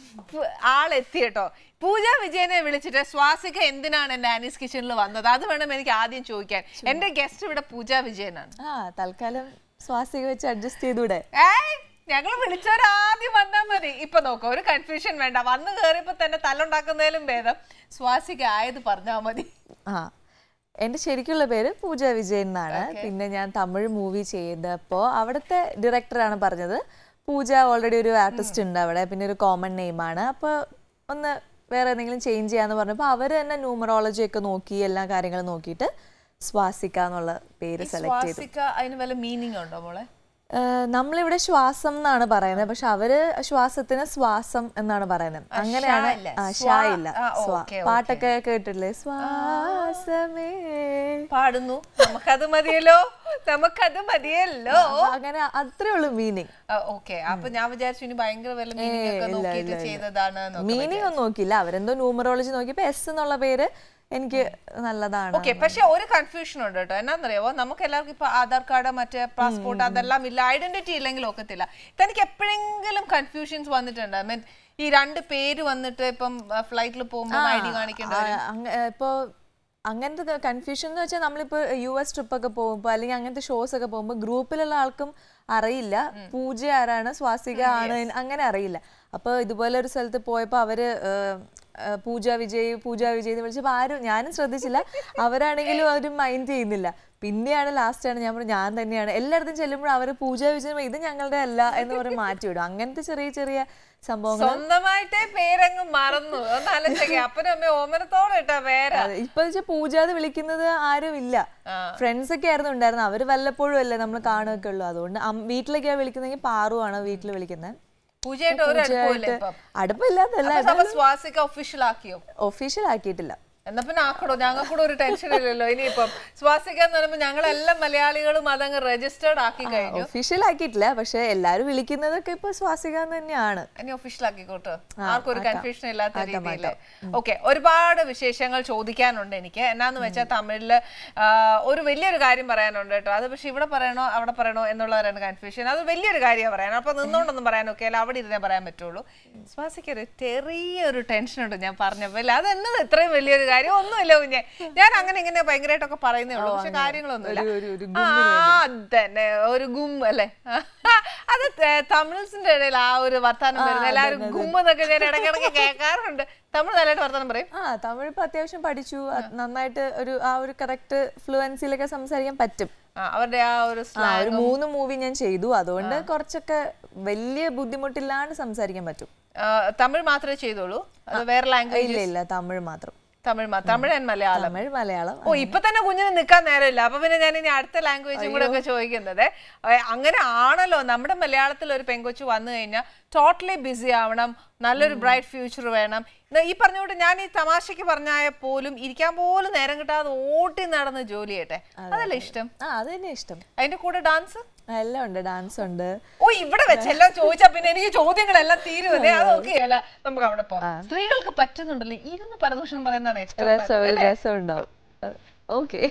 ആളെത്തി കേട്ടോ. പൂജ വിജയനെ വിളിച്ചിട്ട് സ്വാസിക എന്തിനാണ് എൻ്റെ അനീസ് കിച്ചണിൽ വന്നത് അത് വേണം എനിക്ക് ആദ്യം ചോദിക്കാൻ. എൻ്റെ ഗസ്റ്റ് ഇവിടെ പൂജ വിജയനാണ്. ആ തൽക്കാലം സ്വാസിക വെച്ച് അഡ്ജസ്റ്റ് ചെയ്തൂടെ? ഏയ് ഞങ്ങൾ വിളിച്ചവരാദ്യം വന്നാൽ മതി. ഇപ്പൊ നോക്കാം, ഒരു കൺഫ്യൂഷൻ വേണ്ട. വന്ന് കയറിയപ്പോ തന്നെ തല്ലുണ്ടാക്കുന്നതിലും ഭേദം സ്വാസിക ആയത് പറഞ്ഞാൽ മതി. ആ എൻ്റെ ശരിക്കുള്ള പേര് പൂജ വിജയൻ എന്നാണ്. പിന്നെ ഞാൻ തമിഴ് മൂവി ചെയ്തപ്പോൾ അവിടുത്തെ ഡയറക്ടറാണ് പറഞ്ഞത് പൂജ ഓൾറെഡി ഒരു ആർട്ടിസ്റ്റ് ഉണ്ട് അവിടെ, പിന്നെ ഒരു കോമൺ നെയിമാണ്, അപ്പോൾ ഒന്ന് വേറെ എന്തെങ്കിലും ചേഞ്ച് ചെയ്യാന്ന് പറഞ്ഞപ്പോൾ അവർ തന്നെ ന്യൂമറോളജി ഒക്കെ നോക്കി എല്ലാ കാര്യങ്ങളും നോക്കിയിട്ട് സ്വാസിക എന്നുള്ള പേര് സെലക്ട് ചെയ്തു. അതിന് വല്ല മീനിങ് ഉണ്ടോ മോളെ? നമ്മളിവിടെ ശ്വാസം എന്നാണ് പറയുന്നത്, പക്ഷെ അവര് ശ്വാസത്തിന് ശ്വാസം എന്നാണ് പറയുന്നത്. അങ്ങനെയാണ്. ഷാ ഇല്ല. പാട്ടൊക്കെ കേട്ടില്ലേ? ശ്വാസമേ പാടുന്നു, നമുക്കത് മതിയല്ലോ, നമുക്കത് മതിയല്ലോ. അങ്ങനെ അത്രേ ഉള്ളൂ മീനിങ്. ഓക്കെ, അപ്പൊ ഞാൻ വിചാരിച്ചു ഇനി ഭയങ്കര വല്ല മീനിങ് ചെയ്തതാണ്. മീനിങ് ഒന്നും നോക്കിയില്ല, അവരെന്തോ ന്യൂമറോളജി നോക്കിയപ്പോ എസ് എന്നുള്ള പേര് എനിക്ക് നല്ലതാണ്. ഓക്കെ, പക്ഷെ ഒരു കൺഫ്യൂഷൻ ഉണ്ട് കേട്ടോ. എന്നാന്നറിയാവോ, നമുക്ക് എല്ലാവർക്കും ഇപ്പൊ ആധാർ കാർഡ് മറ്റേ പാസ്പോർട്ട് അതെല്ലാം ഇല്ല, ഐഡന്റിറ്റി ഇല്ലെങ്കിൽ ഒക്കത്തില്ല. തനിക്ക് എപ്പോഴെങ്കിലും കൺഫ്യൂഷൻസ് വന്നിട്ടുണ്ട്? ഐ മീൻ ഈ രണ്ട് പേര് വന്നിട്ട് ഇപ്പം ഫ്ലൈറ്റിൽ പോകുമ്പോൾ ഐ ഡി കാണിക്കേണ്ട ഇപ്പൊ അങ്ങനത്തെ കൺഫ്യൂഷൻ എന്ന് വെച്ചാൽ നമ്മളിപ്പോ യു എസ് ട്രിപ്പ് ഒക്കെ പോകുമ്പോൾ അല്ലെങ്കിൽ അങ്ങനത്തെ ഷോസ് ഒക്കെ പോകുമ്പോൾ ഗ്രൂപ്പിലുള്ള ആൾക്കും അറിയില്ല പൂജ ആരാണ് സ്വാസിക ആണ് അങ്ങനെ അറിയില്ല. അപ്പൊ ഇതുപോലെ ഒരു സ്ഥലത്ത് പോയപ്പോ അവര് പൂജ വിജയ് പൂജ വിജയ് എന്ന് വിളിച്ചപ്പോൾ ആരും, ഞാനും ശ്രദ്ധിച്ചില്ല, അവരാണെങ്കിലും അവരും മൈൻഡ് ചെയ്യുന്നില്ല. പിന്നെയാണ് ലാസ്റ്റ് ആണ് ഞാൻ പറഞ്ഞു ഞാൻ തന്നെയാണ്. എല്ലായിടത്തും ചെല്ലുമ്പോൾ അവര് പൂജ വിജയ് ഇത് ഞങ്ങളുടെ അല്ല എന്ന് പറഞ്ഞ് മാറ്റിവിടും. അങ്ങനത്തെ ചെറിയ ചെറിയ സംഭവങ്ങൾ. സ്വന്തമായിട്ടേ പേരങ്ങ് മറന്നു. അപ്പനും അമ്മയും ഓമനത്തോടെ ഇട്ട പേര്. ഇപ്പൊ പൂജ എന്ന് വിളിക്കുന്നത് ആരും ഇല്ല. ഫ്രണ്ട്സ് ഒക്കെ ആയിരുന്നു ഉണ്ടായിരുന്നു, അവര് വല്ലപ്പോഴും അല്ലേ നമ്മൾ കാണുകയൊക്കെ ഉള്ളു. അതുകൊണ്ട് വീട്ടിലേക്കാണ് വിളിക്കുന്നെങ്കിൽ പാറുവാണ് വീട്ടിൽ വിളിക്കുന്നത്. സ്വാസിക ഒഫീഷ്യൽ ആക്കിയോ? ഒഫീഷ്യൽ ആക്കിയിട്ടില്ല. എന്നാ പിന്നെ ആക്കടോ, ഞങ്ങൾക്ക് കൂടെ ഒരു ടെൻഷൻ ഇല്ലല്ലോ. ഇനിയിപ്പം സ്വാസിക എന്ന് പറയുമ്പോൾ ഞങ്ങളെല്ലാം മലയാളികളും അതങ്ങ് രജിസ്റ്റേർഡ് ആക്കി കഴിഞ്ഞു. ഒഫീഷ്യൽ ആക്കിയിട്ടില്ല, പക്ഷെ എല്ലാരും വിളിക്കുന്നതൊക്കെ ഇപ്പൊ സ്വാസിക തന്നെയാണ്. ഇനി ഒഫീഷ്യൽ ആക്കിക്കോട്ടോ, ആർക്കും ഒരു കൺഫ്യൂഷൻ ഇല്ലാത്ത രീതിയിൽ. ഓക്കെ, ഒരുപാട് വിശേഷങ്ങൾ ചോദിക്കാനുണ്ട് എനിക്ക്. എന്നാന്ന് വെച്ചാൽ തമിഴില് ഒരു വലിയൊരു കാര്യം പറയാനുണ്ട് കേട്ടോ. അത് പക്ഷെ ഇവിടെ പറയണോ അവിടെ പറയണോ എന്നുള്ളവരാണ് കൺഫ്യൂഷൻ. അത് വലിയൊരു കാര്യമാണ് പറയാൻ. അപ്പൊ നിന്നോണ്ടൊന്നും പറയാനൊക്കെ അല്ല, അവിടെ ഇരുന്നേ പറയാൻ പറ്റുള്ളൂ. സ്വാസിക്ക് ഒരു ചെറിയൊരു ടെൻഷനുണ്ട് ഞാൻ പറഞ്ഞപ്പോ. അല്ല അതെന്നത് ഇത്രയും വലിയൊരു കാര്യം ഒന്നുമില്ല കുഞ്ഞെ. ഞാൻ അങ്ങനെ ഇങ്ങനെ ഭയങ്കരമായിട്ടൊക്കെ പറയുന്നേ ഉള്ളൂ, പക്ഷെ കാര്യങ്ങളൊന്നുമില്ല. തന്നെ ഒരു ഗും അല്ലേ, അത് തമിഴ്സിന്റെ ഇടയിൽ ആ ഒരു വർത്താനം വരുന്നത്. എല്ലാവരും ഗുമ്മെന്നൊക്കെ ഞാൻ ഇടയ്ക്കിടയ്ക്ക് കേൾക്കാറുണ്ട്. തമിഴ് നല്ലതായിട്ട് വർത്താനം പറയും. ആ തമിഴ് ഇപ്പൊ അത്യാവശ്യം പഠിച്ചു, നന്നായിട്ട് ഒരു ആ ഒരു കറക്റ്റ് ഫ്ലുവൻസിലൊക്കെ സംസാരിക്കാൻ പറ്റും. അവരുടെ ആ ഒരു ഒരു മൂന്ന് മൂവി ഞാൻ ചെയ്തു, അതുകൊണ്ട് കുറച്ചൊക്കെ വലിയ ബുദ്ധിമുട്ടില്ലാണ്ട് സംസാരിക്കാൻ പറ്റും. തമിഴ് മാത്രമേ ചെയ്തോളൂ? അത് വേറെ ലാംഗ്വേജ്? ഇല്ല ഇല്ല, തമിഴ് മാത്രം. തമിഴ് തമിഴ് ആൻഡ് മലയാളം തമിഴ് മലയാളം. ഓ ഇപ്പൊ തന്നെ കുഞ്ഞിന് നിൽക്കാൻ നേരമില്ല. അപ്പൊ പിന്നെ ഞാൻ ഇനി അടുത്ത ലാംഗ്വേജും കൂടെ ഒക്കെ ചോദിക്കുന്നത്. അങ്ങനെ ആണല്ലോ, നമ്മുടെ മലയാളത്തിൽ ഒരു പെൺകൊച്ചു വന്നു കഴിഞ്ഞാൽ ടോട്ടലി ബിസി ആവണം, നല്ലൊരു ബ്രൈറ്റ് ഫ്യൂച്ചർ വേണം. ഈ പറഞ്ഞുകൊണ്ട് ഞാൻ ഈ തമാശക്ക് പറഞ്ഞാൽ പോലും ഇരിക്കാൻ പോലും നേരം കിട്ടാതെ ഓട്ടി നടന്ന് ജോലി ചെയ്യട്ടെ, അതല്ലേ ഇഷ്ടം? അത് തന്നെ ഇഷ്ടം. അതിന്റെ കൂടെ ഡാൻസ് എല്ലാം ഉണ്ട്, ഡാൻസ് ഉണ്ട്. ഓ ഇവിടെ വെച്ചെല്ലാം ചോദിച്ചാ പിന്നെ എനിക്ക് ചോദ്യങ്ങളെല്ലാം തീരുവല്ലേ, അത് ഓക്കെയല്ല. നമുക്ക് അവിടെ പോകാം. സ്ത്രീകൾക്ക് പറ്റുന്നുണ്ടല്ലോ ഇരുന്ന് പരദൂഷണം പറയുന്നതാണ് രസം ഉണ്ടാവും. ഓക്കെ.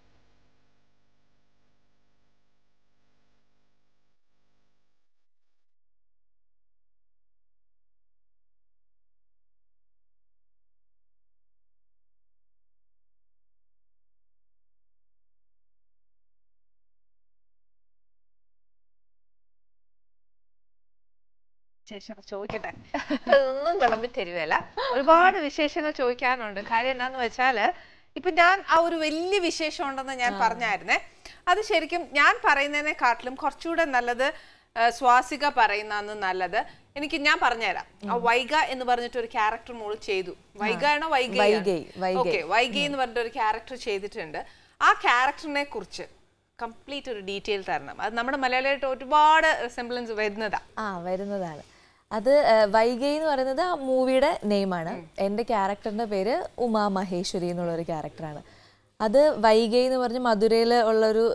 വിശേഷങ്ങൾ ചോദിക്കട്ടെ, ഒന്നും വിളമ്പി തരുവല്ല. ഒരുപാട് വിശേഷങ്ങൾ ചോദിക്കാനുണ്ട്. കാര്യം എന്താന്ന് വെച്ചാല് ഇപ്പൊ ഞാൻ ആ ഒരു വലിയ വിശേഷം ഉണ്ടെന്ന് ഞാൻ പറഞ്ഞായിരുന്നേ, അത് ശരിക്കും ഞാൻ പറയുന്നതിനെക്കാട്ടിലും കുറച്ചുകൂടെ നല്ലത് സ്വാസിക പറയുന്ന നല്ലത്. എനിക്ക് ഞാൻ പറഞ്ഞുതരാം. ആ വൈഗ എന്ന് പറഞ്ഞിട്ട് ഒരു ക്യാരക്ടർ മോള് ചെയ്തു. വൈഗ ആണോ വൈഗ? ഓക്കെ, വൈഗ എന്ന് പറഞ്ഞിട്ട് ഒരു ക്യാരക്ടർ ചെയ്തിട്ടുണ്ട്. ആ ക്യാരക്ടറിനെ കുറിച്ച് കംപ്ലീറ്റ് ഒരു ഡീറ്റെയിൽ തരണം. അത് നമ്മുടെ മലയാളിയായിട്ട് ഒരുപാട് റിസംബ്ലൻസ് വരുന്നതാ ആ വരുന്നതാണ് അത്. വൈഗൈ എന്ന് പറയുന്നത് ആ മൂവിയുടെ നെയിമാണ്. എൻ്റെ ക്യാരക്ടറിൻ്റെ പേര് ഉമാ മഹേശ്വരി എന്നുള്ളൊരു ക്യാരക്ടറാണ്. അത് വൈഗൈ എന്ന് പറഞ്ഞ് മധുരയിൽ ഉള്ളൊരു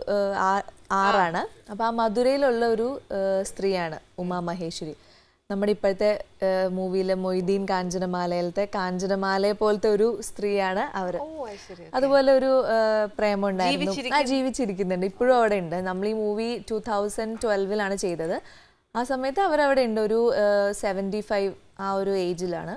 ആറാണ്. അപ്പോൾ ആ മധുരയിലുള്ള ഒരു സ്ത്രീയാണ് ഉമാ മഹേശ്വരി. നമ്മുടെ ഇപ്പോഴത്തെ മൂവിയിലെ മൊയ്തീൻ കാഞ്ചനമാലയിലത്തെ കാഞ്ചനമാലയെ പോലത്തെ ഒരു സ്ത്രീയാണ് അവർ. അതുപോലെ ഒരു പ്രേമം ഉണ്ടായിരുന്നു, ആ ജീവിച്ചിരിക്കുന്നുണ്ട്, ഇപ്പോഴും അവിടെ ഉണ്ട്. നമ്മൾ ഈ മൂവി ടൂ തൗസൻഡ് ട്വൽവിലാണ് ചെയ്തത്. ആ സമയത്ത് അവരവിടെ ഉണ്ട്, ഒരു സെവൻറ്റി ഫൈവ് ആ ഒരു ഏജിലാണ്.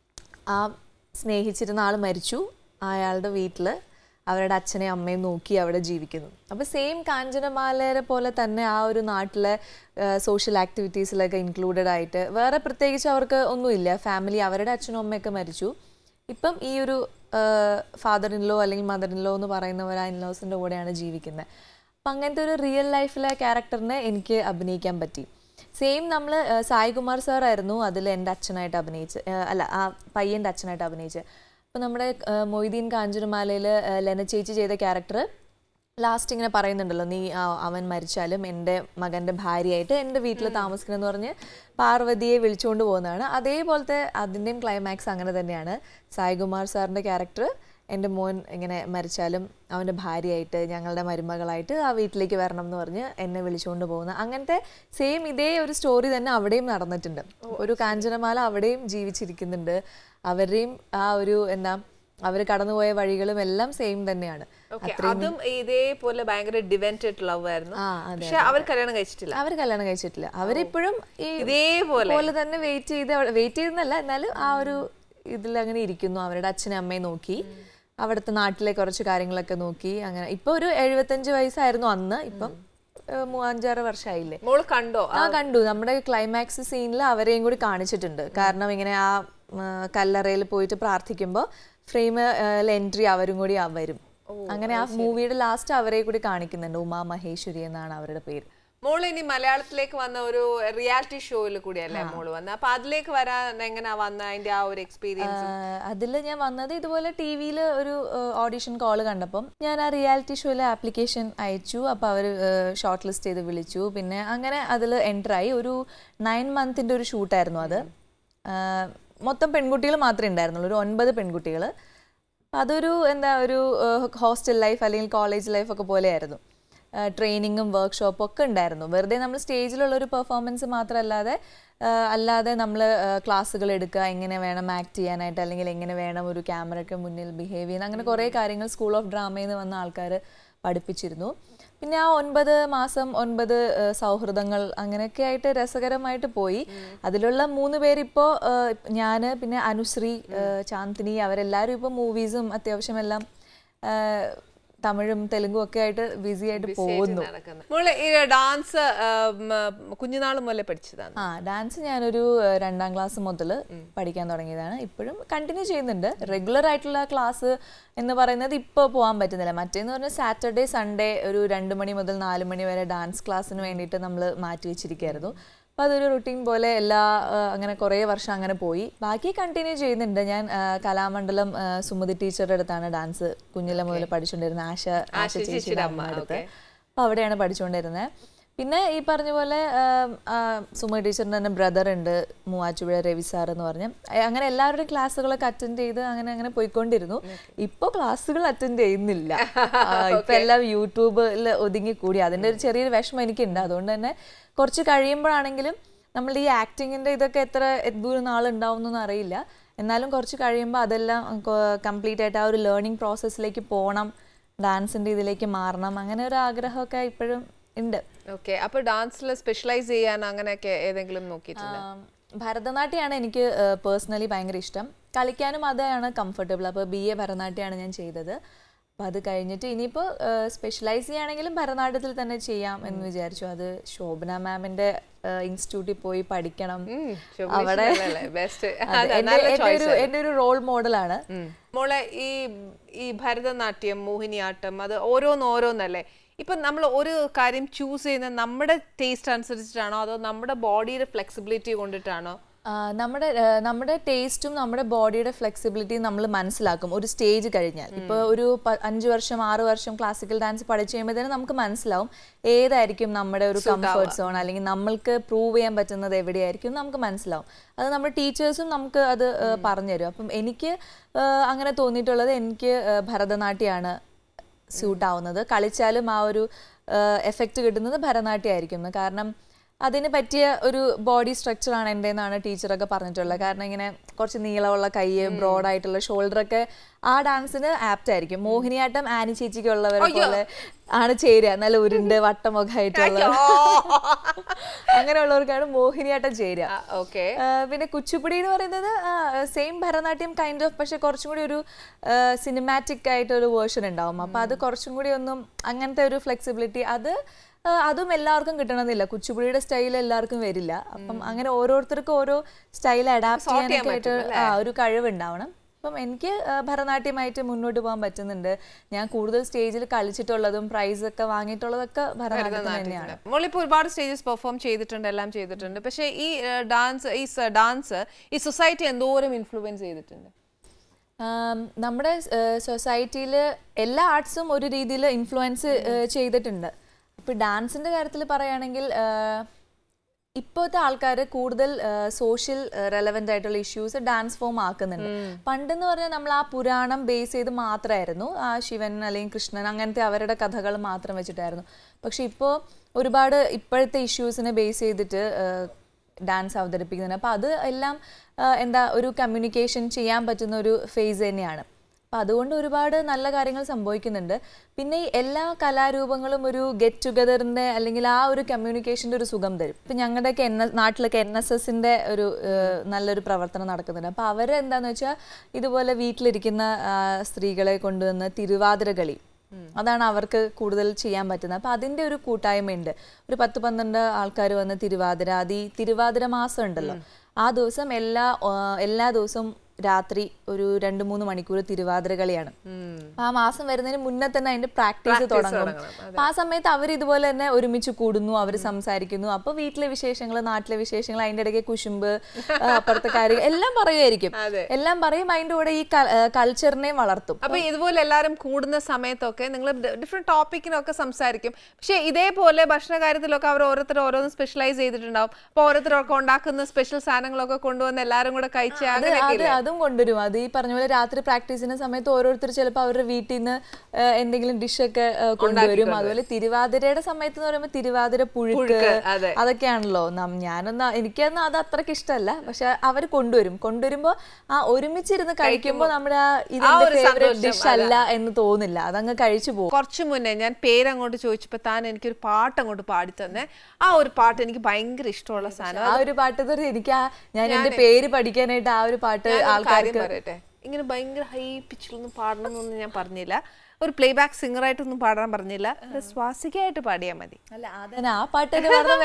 ആ സ്നേഹിച്ചിരുന്ന ആൾ മരിച്ചു. അയാളുടെ വീട്ടിൽ അവരുടെ അച്ഛനെയും അമ്മയും നോക്കി അവിടെ ജീവിക്കുന്നു. അപ്പോൾ സെയിം കാഞ്ചനമാലയെ പോലെ തന്നെ ആ ഒരു നാട്ടിലെ സോഷ്യൽ ആക്ടിവിറ്റീസിലൊക്കെ ഇൻക്ലൂഡഡ് ആയിട്ട്, വേറെ പ്രത്യേകിച്ച് അവർക്ക് ഒന്നുമില്ല. ഫാമിലി, അവരുടെ അച്ഛനും അമ്മയൊക്കെ മരിച്ചു. ഇപ്പം ഈ ഒരു ഫാദർ ഇൻ ലോ അല്ലെങ്കിൽ മദർ ഇൻ ലോ എന്ന് പറയുന്നവർ ആ ഇൻലോസിൻ്റെ കൂടെയാണ് ജീവിക്കുന്നത്. അപ്പം അങ്ങനത്തെ ഒരു റിയൽ ലൈഫിലെ ക്യാരക്ടറിനെ എനിക്ക് അഭിനയിക്കാൻ പറ്റി. സെയിം നമ്മൾ സായികുമാർ സാറായിരുന്നു അതിൽ എൻ്റെ അച്ഛനായിട്ട് അഭിനയിച്ച്, അല്ല ആ പയ്യൻ്റെ അച്ഛനായിട്ട് അഭിനയിച്ച്. അപ്പോൾ നമ്മുടെ മൊയ്തീൻ കാഞ്ചനമാലയിൽ ലെന ചേച്ചി ചെയ്ത ക്യാരക്ടർ ലാസ്റ്റ് ഇങ്ങനെ പറയുന്നുണ്ടല്ലോ, നീ അവൻ മരിച്ചാലും എൻ്റെ മകൻ്റെ ഭാര്യയായിട്ട് എൻ്റെ വീട്ടിൽ താമസിക്കണമെന്ന് പറഞ്ഞ് പാർവതിയെ വിളിച്ചുകൊണ്ട് പോകുന്നതാണ്. അതേപോലത്തെ അതിൻ്റെയും ക്ലൈമാക്സ് അങ്ങനെ തന്നെയാണ്. സായികുമാർ സാറിൻ്റെ ക്യാരക്ടർ എൻ്റെ മോൻ ഇങ്ങനെ മരിച്ചാലും അവൻ്റെ ഭാര്യയായിട്ട് ഞങ്ങളുടെ മരുമകളായിട്ട് ആ വീട്ടിലേക്ക് വരണം എന്ന് പറഞ്ഞ് എന്നെ വിളിച്ചുകൊണ്ട് പോകുന്ന അങ്ങനത്തെ സെയിം ഇതേ ഒരു സ്റ്റോറി തന്നെ അവിടെയും നടന്നിട്ടുണ്ട്. ഒരു കാഞ്ചനമാല അവിടെയും ജീവിച്ചിരിക്കുന്നുണ്ട്. അവരുടെയും ആ ഒരു എന്താ അവർ കടന്നുപോയ വഴികളും എല്ലാം സെയിം തന്നെയാണ്. അതും ഇതേപോലെ ഭയങ്കര ഡിവെന്റഡ് ലവ് ആയിരുന്നു. പക്ഷെ അവർ കല്യാണം കഴിച്ചിട്ടില്ല. അവർ കല്യാണം കഴിച്ചിട്ടില്ല. അവരിപ്പോഴും ഈ ഇതേപോലെ തന്നെ വെയിറ്റ് ചെയ്ത് വെയിറ്റ് ചെയ്തെന്നല്ല, എന്നാലും ആ ഒരു ഇതിൽ അങ്ങനെ ഇരിക്കുന്നു. അവരുടെ അച്ഛനും അമ്മയും നോക്കി, അവിടുത്തെ നാട്ടിലെ കുറച്ച് കാര്യങ്ങളൊക്കെ നോക്കി അങ്ങനെ. ഇപ്പൊ ഒരു എഴുപത്തഞ്ച് വയസ്സായിരുന്നു അന്ന്, ഇപ്പം അഞ്ചാറ് വർഷമായില്ലേ. മോള് കണ്ടോ? ആ കണ്ടു. നമ്മുടെ ക്ലൈമാക്സ് സീനിൽ അവരെയും കൂടി കാണിച്ചിട്ടുണ്ട്. കാരണം ഇങ്ങനെ ആ കല്ലറയിൽ പോയിട്ട് പ്രാർത്ഥിക്കുമ്പോൾ ഫ്രെയിമിൽ എൻട്രി അവരും കൂടി വരും. അങ്ങനെ ആ മൂവിയുടെ ലാസ്റ്റ് അവരെ കൂടി കാണിക്കുന്നുണ്ട്. ഉമാ മഹേശ്വരി എന്നാണ് അവരുടെ പേര്. മോള് ഇനി മലയാളത്തിലേക്ക് വന്ന ഒരു റിയാലിറ്റി ഷോയിൽ കൂടിയല്ലേ മോള് വന്നത്? അപ്പൊ അതിലേക്ക് വരാൻ എങ്ങനെയാ വന്ന അതിന്റെ ആ ഒരു എക്സ്പീരിയൻസ്? അതിൽ ഞാൻ വന്നത് ഇതുപോലെ ടി വിയിൽ ഒരു ഓഡിഷൻ കോള് കണ്ടപ്പം ഞാൻ ആ റിയാലിറ്റി ഷോയിലെ ആപ്ലിക്കേഷൻ അയച്ചു. അപ്പോൾ അവർ ഷോർട്ട് ലിസ്റ്റ് ചെയ്ത് വിളിച്ചു. പിന്നെ അങ്ങനെ അതിൽ എൻ്റർ ആയി. ഒരു നയൻ മന്തിൻ്റെ ഒരു ഷൂട്ടായിരുന്നു അത്. മൊത്തം പെൺകുട്ടികൾ മാത്രമേ ഉണ്ടായിരുന്നുള്ളൂ, ഒരു ഒൻപത് പെൺകുട്ടികൾ. അതൊരു എന്താ ഒരു ഹോസ്റ്റൽ ലൈഫ് അല്ലെങ്കിൽ കോളേജ് ലൈഫൊക്കെ പോലെയായിരുന്നു. ട്രെയിനിങ്ങും വർക്ക്ഷോപ്പും ഒക്കെ ഉണ്ടായിരുന്നു. വെറുതെ നമ്മൾ സ്റ്റേജിലുള്ളൊരു പെർഫോമൻസ് മാത്രമല്ലാതെ അല്ലാതെ നമ്മൾ ക്ലാസ്സുകൾ എടുക്കുക, എങ്ങനെ വേണം ആക്ട് ചെയ്യാനായിട്ട്, അല്ലെങ്കിൽ എങ്ങനെ വേണം ഒരു ക്യാമറയ്ക്ക് മുന്നിൽ ബിഹേവ് ചെയ്യുന്നത്, അങ്ങനെ കുറേ കാര്യങ്ങൾ സ്കൂൾ ഓഫ് ഡ്രാമയിൽ നിന്ന് വന്ന ആൾക്കാർ പഠിപ്പിച്ചിരുന്നു. പിന്നെ ആ ഒൻപത് മാസം ഒൻപത് സൗഹൃദങ്ങൾ അങ്ങനെയൊക്കെ ആയിട്ട് രസകരമായിട്ട് പോയി. അതിലുള്ള മൂന്ന് പേരിപ്പോൾ ഞാൻ, പിന്നെ അനുശ്രീ, ചാന്ദിനി, അവരെല്ലാവരും ഇപ്പോൾ മൂവീസും അത്യാവശ്യം എല്ലാം തമിഴും തെലുങ്കും ഒക്കെ ആയിട്ട് ബിസി ആയിട്ട് പോകുന്നു. ഡാൻസ് കുഞ്ഞുനാൾ മുതലേ പഠിച്ചതാണ്? ആ ഡാൻസ് ഞാനൊരു രണ്ടാം ക്ലാസ് മുതൽ പഠിക്കാൻ തുടങ്ങിയതാണ്. ഇപ്പോഴും കണ്ടിന്യൂ ചെയ്യുന്നുണ്ട്. റെഗുലർ ആയിട്ടുള്ള ക്ലാസ് എന്ന് പറയുന്നത് ഇപ്പോൾ പോകാൻ പറ്റുന്നില്ല. മറ്റേന്ന് പറഞ്ഞാൽ സാറ്റർഡേ സൺഡേ ഒരു രണ്ട് മണി മുതൽ നാല് മണി വരെ ഡാൻസ് ക്ലാസ്സിന് വേണ്ടിയിട്ട് നമ്മൾ മാറ്റി വെച്ചിരിക്കുകയായിരുന്നു. അപ്പോൾ അതൊരു റുട്ടീൻ പോലെ എല്ലാ അങ്ങനെ കുറേ വർഷം അങ്ങനെ പോയി. ബാക്കി കണ്ടിന്യൂ ചെയ്യുന്നുണ്ട്. ഞാൻ കലാമണ്ഡലം സുമതി ടീച്ചറുടെ അടുത്താണ് ഡാൻസ് കുഞ്ഞിലെ മുതൽ പഠിച്ചുകൊണ്ടിരുന്നത്, ആശ ആശ ചേച്ചിയുടെ അമ്മ അടുത്ത്. അപ്പോൾ അവിടെയാണ് പഠിച്ചുകൊണ്ടിരുന്നത്. പിന്നെ ഈ പറഞ്ഞ പോലെ സുമതി ടീച്ചറിൻ്റെ തന്നെ ബ്രദർ ഉണ്ട്, മൂവാറ്റുപുഴ രവി സാർ എന്ന് പറഞ്ഞ്. അങ്ങനെ എല്ലാവരുടെയും ക്ലാസ്സുകളൊക്കെ അറ്റൻഡ് ചെയ്ത് അങ്ങനെ അങ്ങനെ പോയിക്കൊണ്ടിരുന്നു. ഇപ്പോൾ ക്ലാസ്സുകൾ അറ്റൻഡ് ചെയ്യുന്നില്ല. ഇപ്പം എല്ലാം യൂട്യൂബിൽ ഒതുങ്ങിക്കൂടി. അതിൻ്റെ ഒരു ചെറിയൊരു വിഷമം എനിക്കുണ്ട്. അതുകൊണ്ട് തന്നെ കുറച്ച് കഴിയുമ്പോഴാണെങ്കിലും നമ്മളുടെ ഈ ആക്ടിങ്ങിൻ്റെ ഇതൊക്കെ എത്ര ദൂരം നാളുണ്ടാവും എന്നൊന്നും അറിയില്ല. എന്നാലും കുറച്ച് കഴിയുമ്പോൾ അതെല്ലാം കംപ്ലീറ്റ് ആയിട്ട് ആ ഒരു ലേണിംഗ് പ്രോസസ്സിലേക്ക് പോകണം, ഡാൻസിൻ്റെ ഇതിലേക്ക് മാറണം, അങ്ങനെ ഒരു ആഗ്രഹമൊക്കെ ഇപ്പോഴും ഉണ്ട്. ഓക്കെ, അപ്പോൾ ഡാൻസിൽ സ്പെഷ്യലൈസ് ചെയ്യാൻ അങ്ങനെയൊക്കെ ഏതെങ്കിലും നോക്കിയിട്ടുണ്ട്? ഭരതനാട്യമാണ് എനിക്ക് പേഴ്സണലി ഭയങ്കര ഇഷ്ടം. കളിക്കാനും അതാണ് കംഫർട്ടബിൾ. അപ്പോൾ ബി എ ഭരതനാട്യമാണ് ഞാൻ ചെയ്തത്. അപ്പോൾ അത് കഴിഞ്ഞിട്ട് ഇനിയിപ്പോൾ സ്പെഷ്യലൈസ് ചെയ്യുകയാണെങ്കിലും ഭരതനാട്യത്തിൽ തന്നെ ചെയ്യാം എന്ന് വിചാരിച്ചു. അത് ശോഭന മാമിൻ്റെ ഇൻസ്റ്റിറ്റ്യൂട്ടിൽ പോയി പഠിക്കണം. അവിടെ എൻ്റെ ഒരു റോൾ മോഡലാണ്. മോളെ ഈ ഈ ഭരതനാട്യം, മോഹിനിയാട്ടം, അത് ഓരോന്ന് ഓരോന്നല്ലേ? ഇപ്പം നമ്മൾ ഒരു കാര്യം ചൂസ് ചെയ്യുന്നത് നമ്മുടെ ടേസ്റ്റ് അനുസരിച്ചിട്ടാണോ അതോ നമ്മുടെ ബോഡിയുടെ ഫ്ലെക്സിബിലിറ്റി കൊണ്ടിട്ടാണോ? നമ്മുടെ നമ്മുടെ ടേസ്റ്റും നമ്മുടെ ബോഡിയുടെ ഫ്ലെക്സിബിലിറ്റിയും നമ്മൾ മനസ്സിലാക്കും ഒരു സ്റ്റേജ് കഴിഞ്ഞാൽ. ഇപ്പോൾ ഒരു അഞ്ച് വർഷം ആറ് വർഷം ക്ലാസിക്കൽ ഡാൻസ് പഠിച്ചു കഴിയുമ്പോഴത്തേനും നമുക്ക് മനസ്സിലാവും ഏതായിരിക്കും നമ്മുടെ ഒരു കംഫർട്ട് സോൺ, അല്ലെങ്കിൽ നമ്മൾക്ക് പ്രൂവ് ചെയ്യാൻ പറ്റുന്നത് എവിടെയായിരിക്കും നമുക്ക് മനസ്സിലാവും. അത് നമ്മുടെ ടീച്ചേഴ്സും നമുക്ക് അത് പറഞ്ഞുതരും. അപ്പം എനിക്ക് അങ്ങനെ തോന്നിയിട്ടുള്ളത് എനിക്ക് ഭരതനാട്യമാണ് സ്യൂട്ട് ആവുന്നത്. കളിച്ചാലും ആ ഒരു എഫക്റ്റ് കിട്ടുന്നത് ഭരതനാട്യമായിരിക്കും. കാരണം അതിന് പറ്റിയ ഒരു ബോഡി സ്ട്രക്ചറാണ് എൻ്റെ എന്നാണ് ടീച്ചറൊക്കെ പറഞ്ഞിട്ടുള്ളത്. കാരണം ഇങ്ങനെ കുറച്ച് നീളമുള്ള കൈ, ബ്രോഡായിട്ടുള്ള ഷോൾഡറൊക്കെ ആ ഡാൻസിന് ആപ്റ്റ് ആയിരിക്കും. മോഹിനിയാട്ടം ആനി ചേച്ചിക്ക് ഉള്ളവരെ പോലെ ആണ് ചേരുക, നല്ല ഉരുണ്ട് വട്ടമൊക്കെ ആയിട്ടുള്ള അങ്ങനെയുള്ളവർക്കാണ് മോഹിനിയാട്ടം ചേരുക. പിന്നെ കുച്ചിപ്പുടി എന്ന് പറയുന്നത് സെയിം ഭരതനാട്യം കൈൻഡ് ഓഫ്, പക്ഷെ കുറച്ചും കൂടി ഒരു സിനിമാറ്റിക് ആയിട്ടൊരു വേർഷൻ ഉണ്ടാവും. അപ്പം അത് കുറച്ചും കൂടി ഒന്നും അങ്ങനത്തെ ഒരു ഫ്ലെക്സിബിലിറ്റി അത് അതും എല്ലാവർക്കും കിട്ടണമെന്നില്ല. കുച്ചിപ്പുടിയുടെ സ്റ്റൈൽ എല്ലാവർക്കും വരില്ല. അപ്പം അങ്ങനെ ഓരോരുത്തർക്കും ഓരോ സ്റ്റൈൽ അഡാപ്റ്റ് ചെയ്യാനൊക്കെ ആയിട്ട് ഒരു കഴിവുണ്ടാവണം. അപ്പം എനിക്ക് ഭരതനാട്യമായിട്ട് മുന്നോട്ട് പോകാൻ പറ്റുന്നുണ്ട്. ഞാൻ കൂടുതൽ സ്റ്റേജിൽ കളിച്ചിട്ടുള്ളതും പ്രൈസ് ഒക്കെ വാങ്ങിയിട്ടുള്ളതൊക്കെ ഭരതനാട്യം തന്നെയാണ്. മോളിപ്പോൾ ഒരുപാട് സ്റ്റേജസ് പെർഫോം ചെയ്തിട്ടുണ്ട്, എല്ലാം ചെയ്തിട്ടുണ്ട്. പക്ഷേ ഈ ഡാൻസ് ഈ ഡാൻസ് ഈ സൊസൈറ്റി എന്തോരം ഇൻഫ്ലുവൻസ് ചെയ്തിട്ടുണ്ട്? നമ്മുടെ സൊസൈറ്റിയിൽ എല്ലാ ആർട്സും ഒരു രീതിയിൽ ഇൻഫ്ലുവൻസ് ചെയ്തിട്ടുണ്ട്. ഇപ്പോൾ ഡാൻസിൻ്റെ കാര്യത്തിൽ പറയുകയാണെങ്കിൽ ഇപ്പോഴത്തെ ആൾക്കാർ കൂടുതൽ സോഷ്യൽ റെലവൻ്റ് ആയിട്ടുള്ള ഇഷ്യൂസ് ഡാൻസ് ഫോം ആക്കുന്നുണ്ട്. പണ്ടെന്ന് പറഞ്ഞാൽ നമ്മൾ ആ പുരാണം ബേസ് ചെയ്ത് മാത്രമായിരുന്നു, ആ ശിവൻ അല്ലെങ്കിൽ കൃഷ്ണൻ അങ്ങനത്തെ അവരുടെ കഥകൾ മാത്രം വെച്ചിട്ടായിരുന്നു. പക്ഷെ ഇപ്പോൾ ഒരുപാട് ഇപ്പോഴത്തെ ഇഷ്യൂസിനെ ബേസ് ചെയ്തിട്ട് ഡാൻസ് അവതരിപ്പിക്കുന്നുണ്ട്. അപ്പോൾ അത് എല്ലാം എന്താ ഒരു കമ്മ്യൂണിക്കേഷൻ ചെയ്യാൻ പറ്റുന്ന ഒരു ഫേസ് തന്നെയാണ്. അപ്പം അതുകൊണ്ട് ഒരുപാട് നല്ല കാര്യങ്ങൾ സംഭവിക്കുന്നുണ്ട്. പിന്നെ ഈ എല്ലാ കലാരൂപങ്ങളും ഒരു ഗെറ്റ് ടുഗദറിൻ്റെ അല്ലെങ്കിൽ ആ ഒരു കമ്മ്യൂണിക്കേഷൻ്റെ ഒരു സുഖം തരും. ഇപ്പം ഞങ്ങളുടെയൊക്കെ എൻ എസ് നാട്ടിലൊക്കെ എൻ എസ് എസിൻ്റെ ഒരു നല്ലൊരു പ്രവർത്തനം നടക്കുന്നുണ്ട്. അപ്പോൾ അവർ എന്താണെന്ന് വെച്ചാൽ ഇതുപോലെ വീട്ടിലിരിക്കുന്ന സ്ത്രീകളെ കൊണ്ടുവന്ന് തിരുവാതിര കളി, അതാണ് അവർക്ക് കൂടുതൽ ചെയ്യാൻ പറ്റുന്നത്. അപ്പോൾ അതിൻ്റെ ഒരു കൂട്ടായ്മയുണ്ട്. ഒരു പത്ത് പന്ത്രണ്ട് ആൾക്കാർ വന്ന് തിരുവാതിര, അത് ഈ തിരുവാതിര മാസം ഉണ്ടല്ലോ, ആ ദിവസം എല്ലാ എല്ലാ ദിവസവും രാത്രി ഒരു രണ്ട് മൂന്ന് മണിക്കൂർ തിരുവാതിര കളിയാണ്. ആ മാസം വരുന്നതിന് മുന്നേ തന്നെ അതിന്റെ പ്രാക്ടീസ് തുടങ്ങും. അപ്പൊ ആ സമയത്ത് അവർ ഇതുപോലെ തന്നെ ഒരുമിച്ച് കൂടുന്നു, അവർ സംസാരിക്കുന്നു. അപ്പൊ വീട്ടിലെ വിശേഷങ്ങൾ, നാട്ടിലെ വിശേഷങ്ങൾ, അതിന്റെ ഇടയ്ക്ക് കുശുമ്പ്, അപ്പുറത്തെ കാര്യങ്ങൾ എല്ലാം പറയുമായിരിക്കും. എല്ലാം പറയും, അതിന്റെ കൂടെ ഈ കൾച്ചറിനെയും വളർത്തും. അപ്പൊ ഇതുപോലെ എല്ലാവരും കൂടുന്ന സമയത്തൊക്കെ നിങ്ങൾ ഡിഫറെന്റ് ടോപ്പിക്കിനൊക്കെ സംസാരിക്കും. പക്ഷെ ഇതേപോലെ ഭക്ഷണ കാര്യത്തിലൊക്കെ അവർ ഓരോരുത്തർ ഓരോന്ന് സ്പെഷ്യലൈസ് ചെയ്തിട്ടുണ്ടാവും. അപ്പൊ ഓരോരുത്തരൊക്കെ ഉണ്ടാക്കുന്ന സ്പെഷ്യൽ സാധനങ്ങളൊക്കെ കൊണ്ടുവന്ന് എല്ലാവരും കൂടെ കഴിച്ച് അതും കൊണ്ടുവരും. അത് ഈ പറഞ്ഞ പോലെ രാത്രി പ്രാക്ടീസ് ചെയ്യുന്ന സമയത്ത് ഓരോരുത്തർ ചിലപ്പോൾ അവരുടെ വീട്ടിൽ നിന്ന് എന്തെങ്കിലും ഡിഷൊക്കെ കൊണ്ടുവരും. അതുപോലെ തിരുവാതിരയുടെ സമയത്ത് എന്ന് പറയുമ്പോൾ തിരുവാതിര പുഴുക്ക് അതൊക്കെയാണല്ലോ. ഞാനൊന്നും എനിക്കൊന്നും അത് അത്രയ്ക്ക് ഇഷ്ടമല്ല, പക്ഷെ അവർ കൊണ്ടുവരും. കൊണ്ടുവരുമ്പോൾ ആ ഒരുമിച്ചിരുന്ന് കഴിക്കുമ്പോൾ നമ്മുടെ ആ ഇതിന്റെ ഫേവറേറ്റ് ഡിഷ് അല്ല എന്ന് തോന്നില്ല, അതങ്ങ് കഴിച്ചു പോകും. കുറച്ചു മുന്നേ ഞാൻ പേരങ്ങോട്ട് ചോദിച്ചപ്പോ താൻ എനിക്കൊരു പാട്ട് അങ്ങോട്ട് പാടി തന്നെ. ആ ഒരു പാട്ട് എനിക്ക് ഭയങ്കര ഇഷ്ടമുള്ള സാധനം. ആ ഒരു പാട്ട് എനിക്ക് ഞാൻ എന്റെ പേര് പഠിക്കാനായിട്ട് ആ ഒരു പാട്ട് കാര്യം പറയട്ടെ, ഇങ്ങനെ ഭയങ്കര ഹൈ പിച്ചിലൊന്നും പാടണമെന്നൊന്നും ഞാൻ പറഞ്ഞില്ല, ഒരു പ്ലേ ബാക്ക് സിംഗർ ആയിട്ടൊന്നും പാടാൻ പറഞ്ഞില്ല, സ്വാസികയായിട്ട് പാടിയാൽ മതി. അല്ല അതന്നെ, ആ പാട്ട്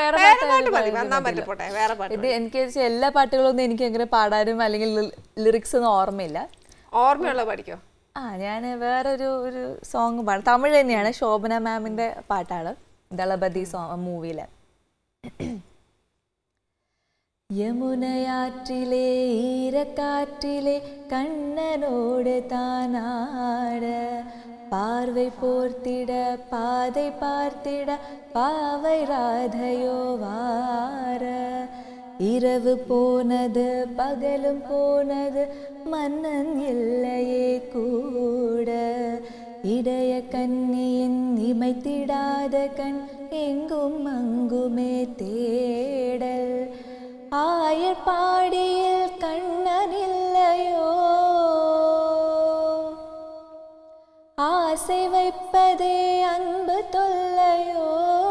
എനിക്ക് എല്ലാ പാട്ടുകളൊന്നും എനിക്ക് അങ്ങനെ പാടാനും അല്ലെങ്കിൽ ലിറിക്സ് ഒന്നും ഓർമ്മയില്ല. ഓർമ്മയുള്ള പാടിക്കോ? ആ ഞാൻ വേറൊരു ഒരു സോങ് പാടാം, തമിഴ് തന്നെയാണ്, ശോഭന മാമിന്റെ പാട്ടാണ്, ദളപതി സോ മൂവിയിലെ. യമുനയാറ്റിലെ ഈരക്കാറ്റിലെ കണ്ണനോട് താനാട பார்வை போர்த்திட பாதை பார்த்திட பாவை ராதையோ வார இரவு போனது பகலும் போனது மன்னன் இல்லையே கூட இடைய கண்ணியின் இமைத்திடாத கண் எங்கும் அங்குமே தேடல் ஆயர்பாடியில் கண்ணன் இல்லையோ ஆசை வைப்பதே அன்பு தொல்லையோ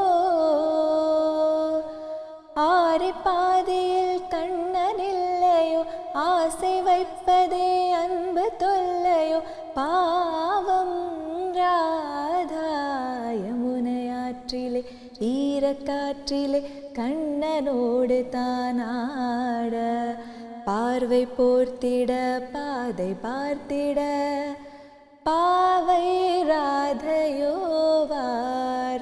ஆரி பாதியில் கண்ணன் இல்லையோ ஆசை வைப்பதே அன்பு தொல்லையோ பாவம் ராதா யமுனையாற்றிலே ஈரக்காற்றிலே கண்ணனோடு தானாட பார்வை போர்த்திட பாதை பார்த்திட പാവൈ രാധയോ വാര.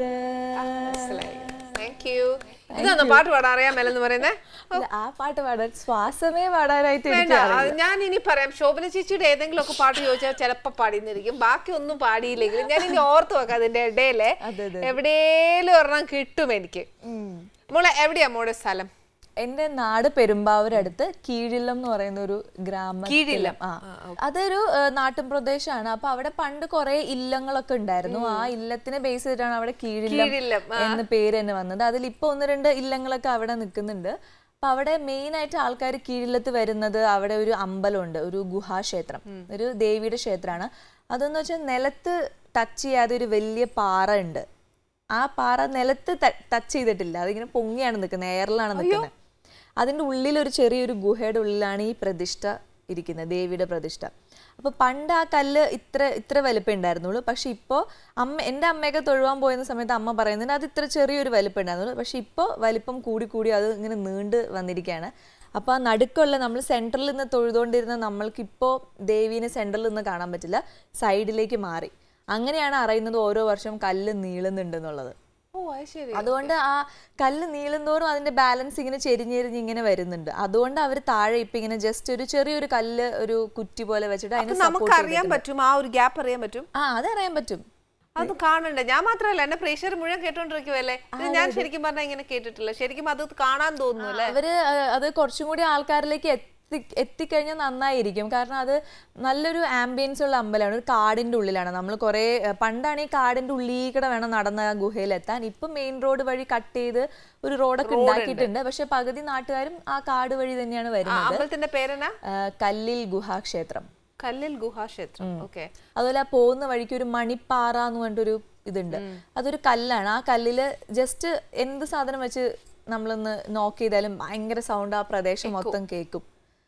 Thank you. ഇതാണോ പാട്ട് പാടാൻ അറിയാമല്ലെന്ന് പറയുന്നത്? ആ പാട്ട് പാടാൻ ശ്വാസമേ പാടാനായിട്ട് ഞാൻ ഇനി പറയാം. ശോഭന ചേച്ചിയുടെ ഏതെങ്കിലും ഒക്കെ പാട്ട് ചോദിച്ചാൽ ചിലപ്പോ പാടിന്നിരിക്കും, ബാക്കി ഒന്നും പാടിയില്ലെങ്കിലും ഞാൻ ഇനി ഓർത്ത് വെക്കാം. അതിന്റെ ഇടയില് എവിടെയെങ്കിലും ഒരെണ്ണം കിട്ടും എനിക്ക്. മോളെ എവിടെയാ മോളുടെ സ്ഥലം? എന്റെ നാട് പെരുമ്പാവൂരടുത്ത് കീഴില്ലം എന്ന് പറയുന്ന ഒരു ഗ്രാമം. കീഴില്ലം. ആ, അതൊരു നാട്ടിൻ പ്രദേശമാണ്. അപ്പൊ അവിടെ പണ്ട് കുറെ ഇല്ലങ്ങളൊക്കെ ഉണ്ടായിരുന്നു. ആ ഇല്ലത്തിനെ ബേസ് ചെയ്തിട്ടാണ് അവിടെ കീഴില്ലം എന്ന പേര് തന്നെ വന്നത്. അതിൽ ഇപ്പൊ ഒന്ന് രണ്ട് ഇല്ലങ്ങളൊക്കെ അവിടെ നിൽക്കുന്നുണ്ട്. അപ്പൊ അവിടെ മെയിൻ ആയിട്ട് ആൾക്കാർ കീഴില്ലത്ത് വരുന്നത്, അവിടെ ഒരു അമ്പലമുണ്ട്, ഒരു ഗുഹാക്ഷേത്രം, ഒരു ദേവിയുടെ ക്ഷേത്രമാണ്. അതെന്ന് വെച്ചാൽ നിലത്ത് ടച്ച് ചെയ്യാതെ ഒരു വലിയ പാറ ഉണ്ട്. ആ പാറ നിലത്ത് ടച്ച് ചെയ്തിട്ടില്ല, അതിങ്ങനെ പൊങ്ങിയാണ് നിൽക്കുന്നത്, എയറിലാണ് നിൽക്കുന്നത്. അതിൻ്റെ ഉള്ളിൽ ഒരു ചെറിയൊരു ഗുഹയുടെ ഉള്ളിലാണ് ഈ പ്രതിഷ്ഠ ഇരിക്കുന്നത്, ദേവിയുടെ പ്രതിഷ്ഠ. അപ്പോൾ പണ്ട് ആ കല്ല് ഇത്ര ഇത്ര വലിപ്പം ഉണ്ടായിരുന്നുള്ളൂ. പക്ഷെ ഇപ്പോൾ അമ്മ എൻ്റെ അമ്മയൊക്കെ തൊഴുവാൻ പോയിരുന്ന സമയത്ത് അമ്മ പറയുന്നതിന് അത് ഇത്ര ചെറിയൊരു വലിപ്പം ഉണ്ടായിരുന്നുള്ളൂ. പക്ഷെ ഇപ്പോൾ വലിപ്പം കൂടി കൂടി അത് ഇങ്ങനെ നീണ്ട് വന്നിരിക്കുകയാണ്. അപ്പോൾ ആ നടുക്കുള്ള നമ്മൾ സെൻറ്ററിൽ നിന്ന് തൊഴുതുകൊണ്ടിരുന്ന നമ്മൾക്കിപ്പോൾ ദേവീനെ സെൻറ്ററിൽ നിന്ന് കാണാൻ പറ്റില്ല, സൈഡിലേക്ക് മാറി. അങ്ങനെയാണ് അറിയുന്നത് ഓരോ വർഷം കല്ല് നീളുന്നുണ്ടെന്നുള്ളത്. അതുകൊണ്ട് ആ കല്ല് നീളുന്തോറും അതിന്റെ ബാലൻസ് ഇങ്ങനെ ചെരിഞ്ഞെരിഞ്ഞ് ഇങ്ങനെ വരുന്നുണ്ട്. അതുകൊണ്ട് അവർ താഴെ ഇപ്പൊ ഇങ്ങനെ ജസ്റ്റ് ഒരു ചെറിയൊരു കല്ല് ഒരു കുറ്റി പോലെ വെച്ചിട്ട് അതിന് നമുക്ക് അറിയാൻ പറ്റും, ആ ഒരു ഗ്യാപ്പ് അറിയാൻ പറ്റും. ആ അതറിയാൻ പറ്റും. അത് കാണണ്ട. ഞാൻ മാത്രമല്ല, എന്റെ പ്രേക്ഷകർ മുഴുവൻ കേട്ടോണ്ടിരിക്കുവല്ലേ. ഞാൻ ശരിക്കും പറഞ്ഞാൽ ഇങ്ങനെ കേട്ടിട്ടില്ല. ശരിക്കും അത് കാണാൻ തോന്നുന്നു. അവര് അത് കുറച്ചും കൂടി ആൾക്കാരിലേക്ക് എത്തി എത്തിക്കഴിഞ്ഞാൽ നന്നായിരിക്കും. കാരണം അത് നല്ലൊരു ആംബിയൻസ് ഉള്ള അമ്പലമാണ്, ഒരു കാടിന്റെ ഉള്ളിലാണ്. നമ്മൾ കുറെ പണ്ടാണ് ഈ കാടിന്റെ ഉള്ളിൽ കൂടെ വേണം നടന്ന ആ ഗുഹയിലെത്താൻ. ഇപ്പൊ മെയിൻ റോഡ് വഴി കട്ട് ചെയ്ത് ഒരു റോഡൊക്കെ ഉണ്ടാക്കിയിട്ടുണ്ട്. പക്ഷെ പകുതി നാട്ടുകാരും ആ കാട് വഴി തന്നെയാണ് വരുന്നത്. അമ്പലത്തിന്റെ പേരെന്നാ? കല്ലിൽ ഗുഹാക്ഷേത്രം. കല്ലിൽ ഗുഹാക്ഷേത്രം. ഓക്കെ. അതുപോലെ ആ പോകുന്ന വഴിക്ക് ഒരു മണിപ്പാറ എന്ന് പറഞ്ഞിട്ടൊരു ഇതുണ്ട്. അതൊരു കല്ലാണ്. ആ കല്ലില് ജസ്റ്റ് എന്ത് സാധനം വെച്ച് നമ്മളൊന്ന് നോക്ക് ചെയ്താലും ഭയങ്കര സൗണ്ട് ആ പ്രദേശം മൊത്തം കേൾക്കും.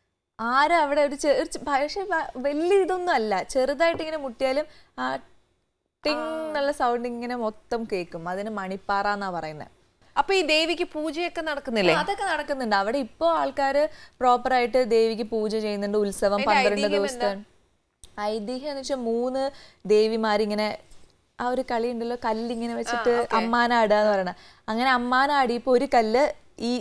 ആരും അവിടെ ഒരു പക്ഷെ വലിയ ഇതൊന്നും അല്ല, ചെറുതായിട്ട് ഇങ്ങനെ മുട്ടിയാലും ആ ടിങ് എന്നുള്ള സൗണ്ട് ഇങ്ങനെ മൊത്തം കേൾക്കും. അതിന് മണിപ്പാറ എന്നാ പറയുന്നത്. അപ്പൊ ഈ ദേവിക്ക് പൂജയൊക്കെ നടക്കുന്നില്ലേ? അതൊക്കെ നടക്കുന്നുണ്ട് അവിടെ. ഇപ്പൊ ആൾക്കാര് പ്രോപ്പർ ആയിട്ട് ദേവിക്ക് പൂജ ചെയ്യുന്നുണ്ട്. ഉത്സവം പന്ത്രണ്ട് ദിവസത്തെ ഐതിഹ്യം എന്ന് വെച്ചാൽ മൂന്ന് ദേവിമാരിങ്ങനെ ആ ഒരു കളി ഉണ്ടല്ലോ, കല്ലിങ്ങനെ വെച്ചിട്ട് അമ്മാനാടുക എന്ന് പറയണ. അങ്ങനെ അമ്മാനാടിയപ്പോ ഒരു കല്ല് ഈ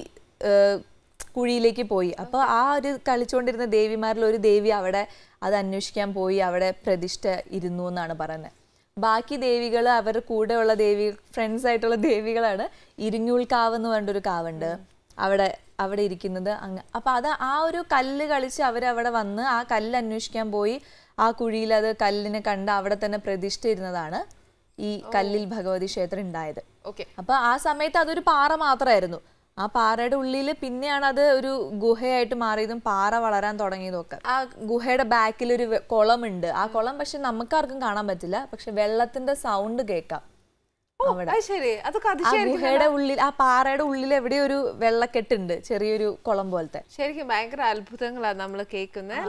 കുഴിയിലേക്ക് പോയി. അപ്പോൾ ആ ഒരു കളിച്ചുകൊണ്ടിരുന്ന ദേവിമാരിൽ ഒരു ദേവി അവിടെ അത് അന്വേഷിക്കാൻ പോയി, അവിടെ പ്രതിഷ്ഠ ഇരുന്നു എന്നാണ് പറയുന്നത്. ബാക്കി ദേവികൾ അവരുടെ കൂടെയുള്ള ദേവി ഫ്രണ്ട്സ് ആയിട്ടുള്ള ദേവികളാണ്. ഇരിങ്ങൂൽ കാവ് എന്ന് പറഞ്ഞൊരു കാവുണ്ട് അവിടെ അവിടെ ഇരിക്കുന്നത്. അങ്ങ് അപ്പം അത് ആ ഒരു കല്ല് കളിച്ച് അവരവിടെ വന്ന് ആ കല്ല് അന്വേഷിക്കാൻ പോയി. ആ കുഴിയിൽ അത് കല്ലിനെ കണ്ട് അവിടെ തന്നെ പ്രതിഷ്ഠ ഇരുന്നതാണ് ഈ കല്ലിൽ ഭഗവതി ക്ഷേത്രം ഉണ്ടായത്. ഓക്കെ. അപ്പൊ ആ സമയത്ത് അതൊരു പാറ മാത്രമായിരുന്നു. ആ പാറയുടെ ഉള്ളിൽ പിന്നെയാണ് അത് ഒരു ഗുഹയായിട്ട് മാറിയതും പാറ വളരാൻ തുടങ്ങിയതും ഒക്കെ. ആ ഗുഹയുടെ ബാക്കിൽ ഒരു കുളമുണ്ട്. ആ കുളം പക്ഷെ നമുക്കാർക്കും കാണാൻ പറ്റില്ല, പക്ഷെ വെള്ളത്തിന്റെ സൗണ്ട് കേൾക്കാം അവിടെ. ആ ഗുഹയുടെ ഉള്ളിൽ, ആ പാറയുടെ ഉള്ളിൽ എവിടെ ഒരു വെള്ളക്കെട്ടുണ്ട്, ചെറിയൊരു കുളം പോലത്തെ. ശരിക്കും ഭയങ്കര അത്ഭുതങ്ങളാണ് നമ്മൾ കേൾക്കുന്നത്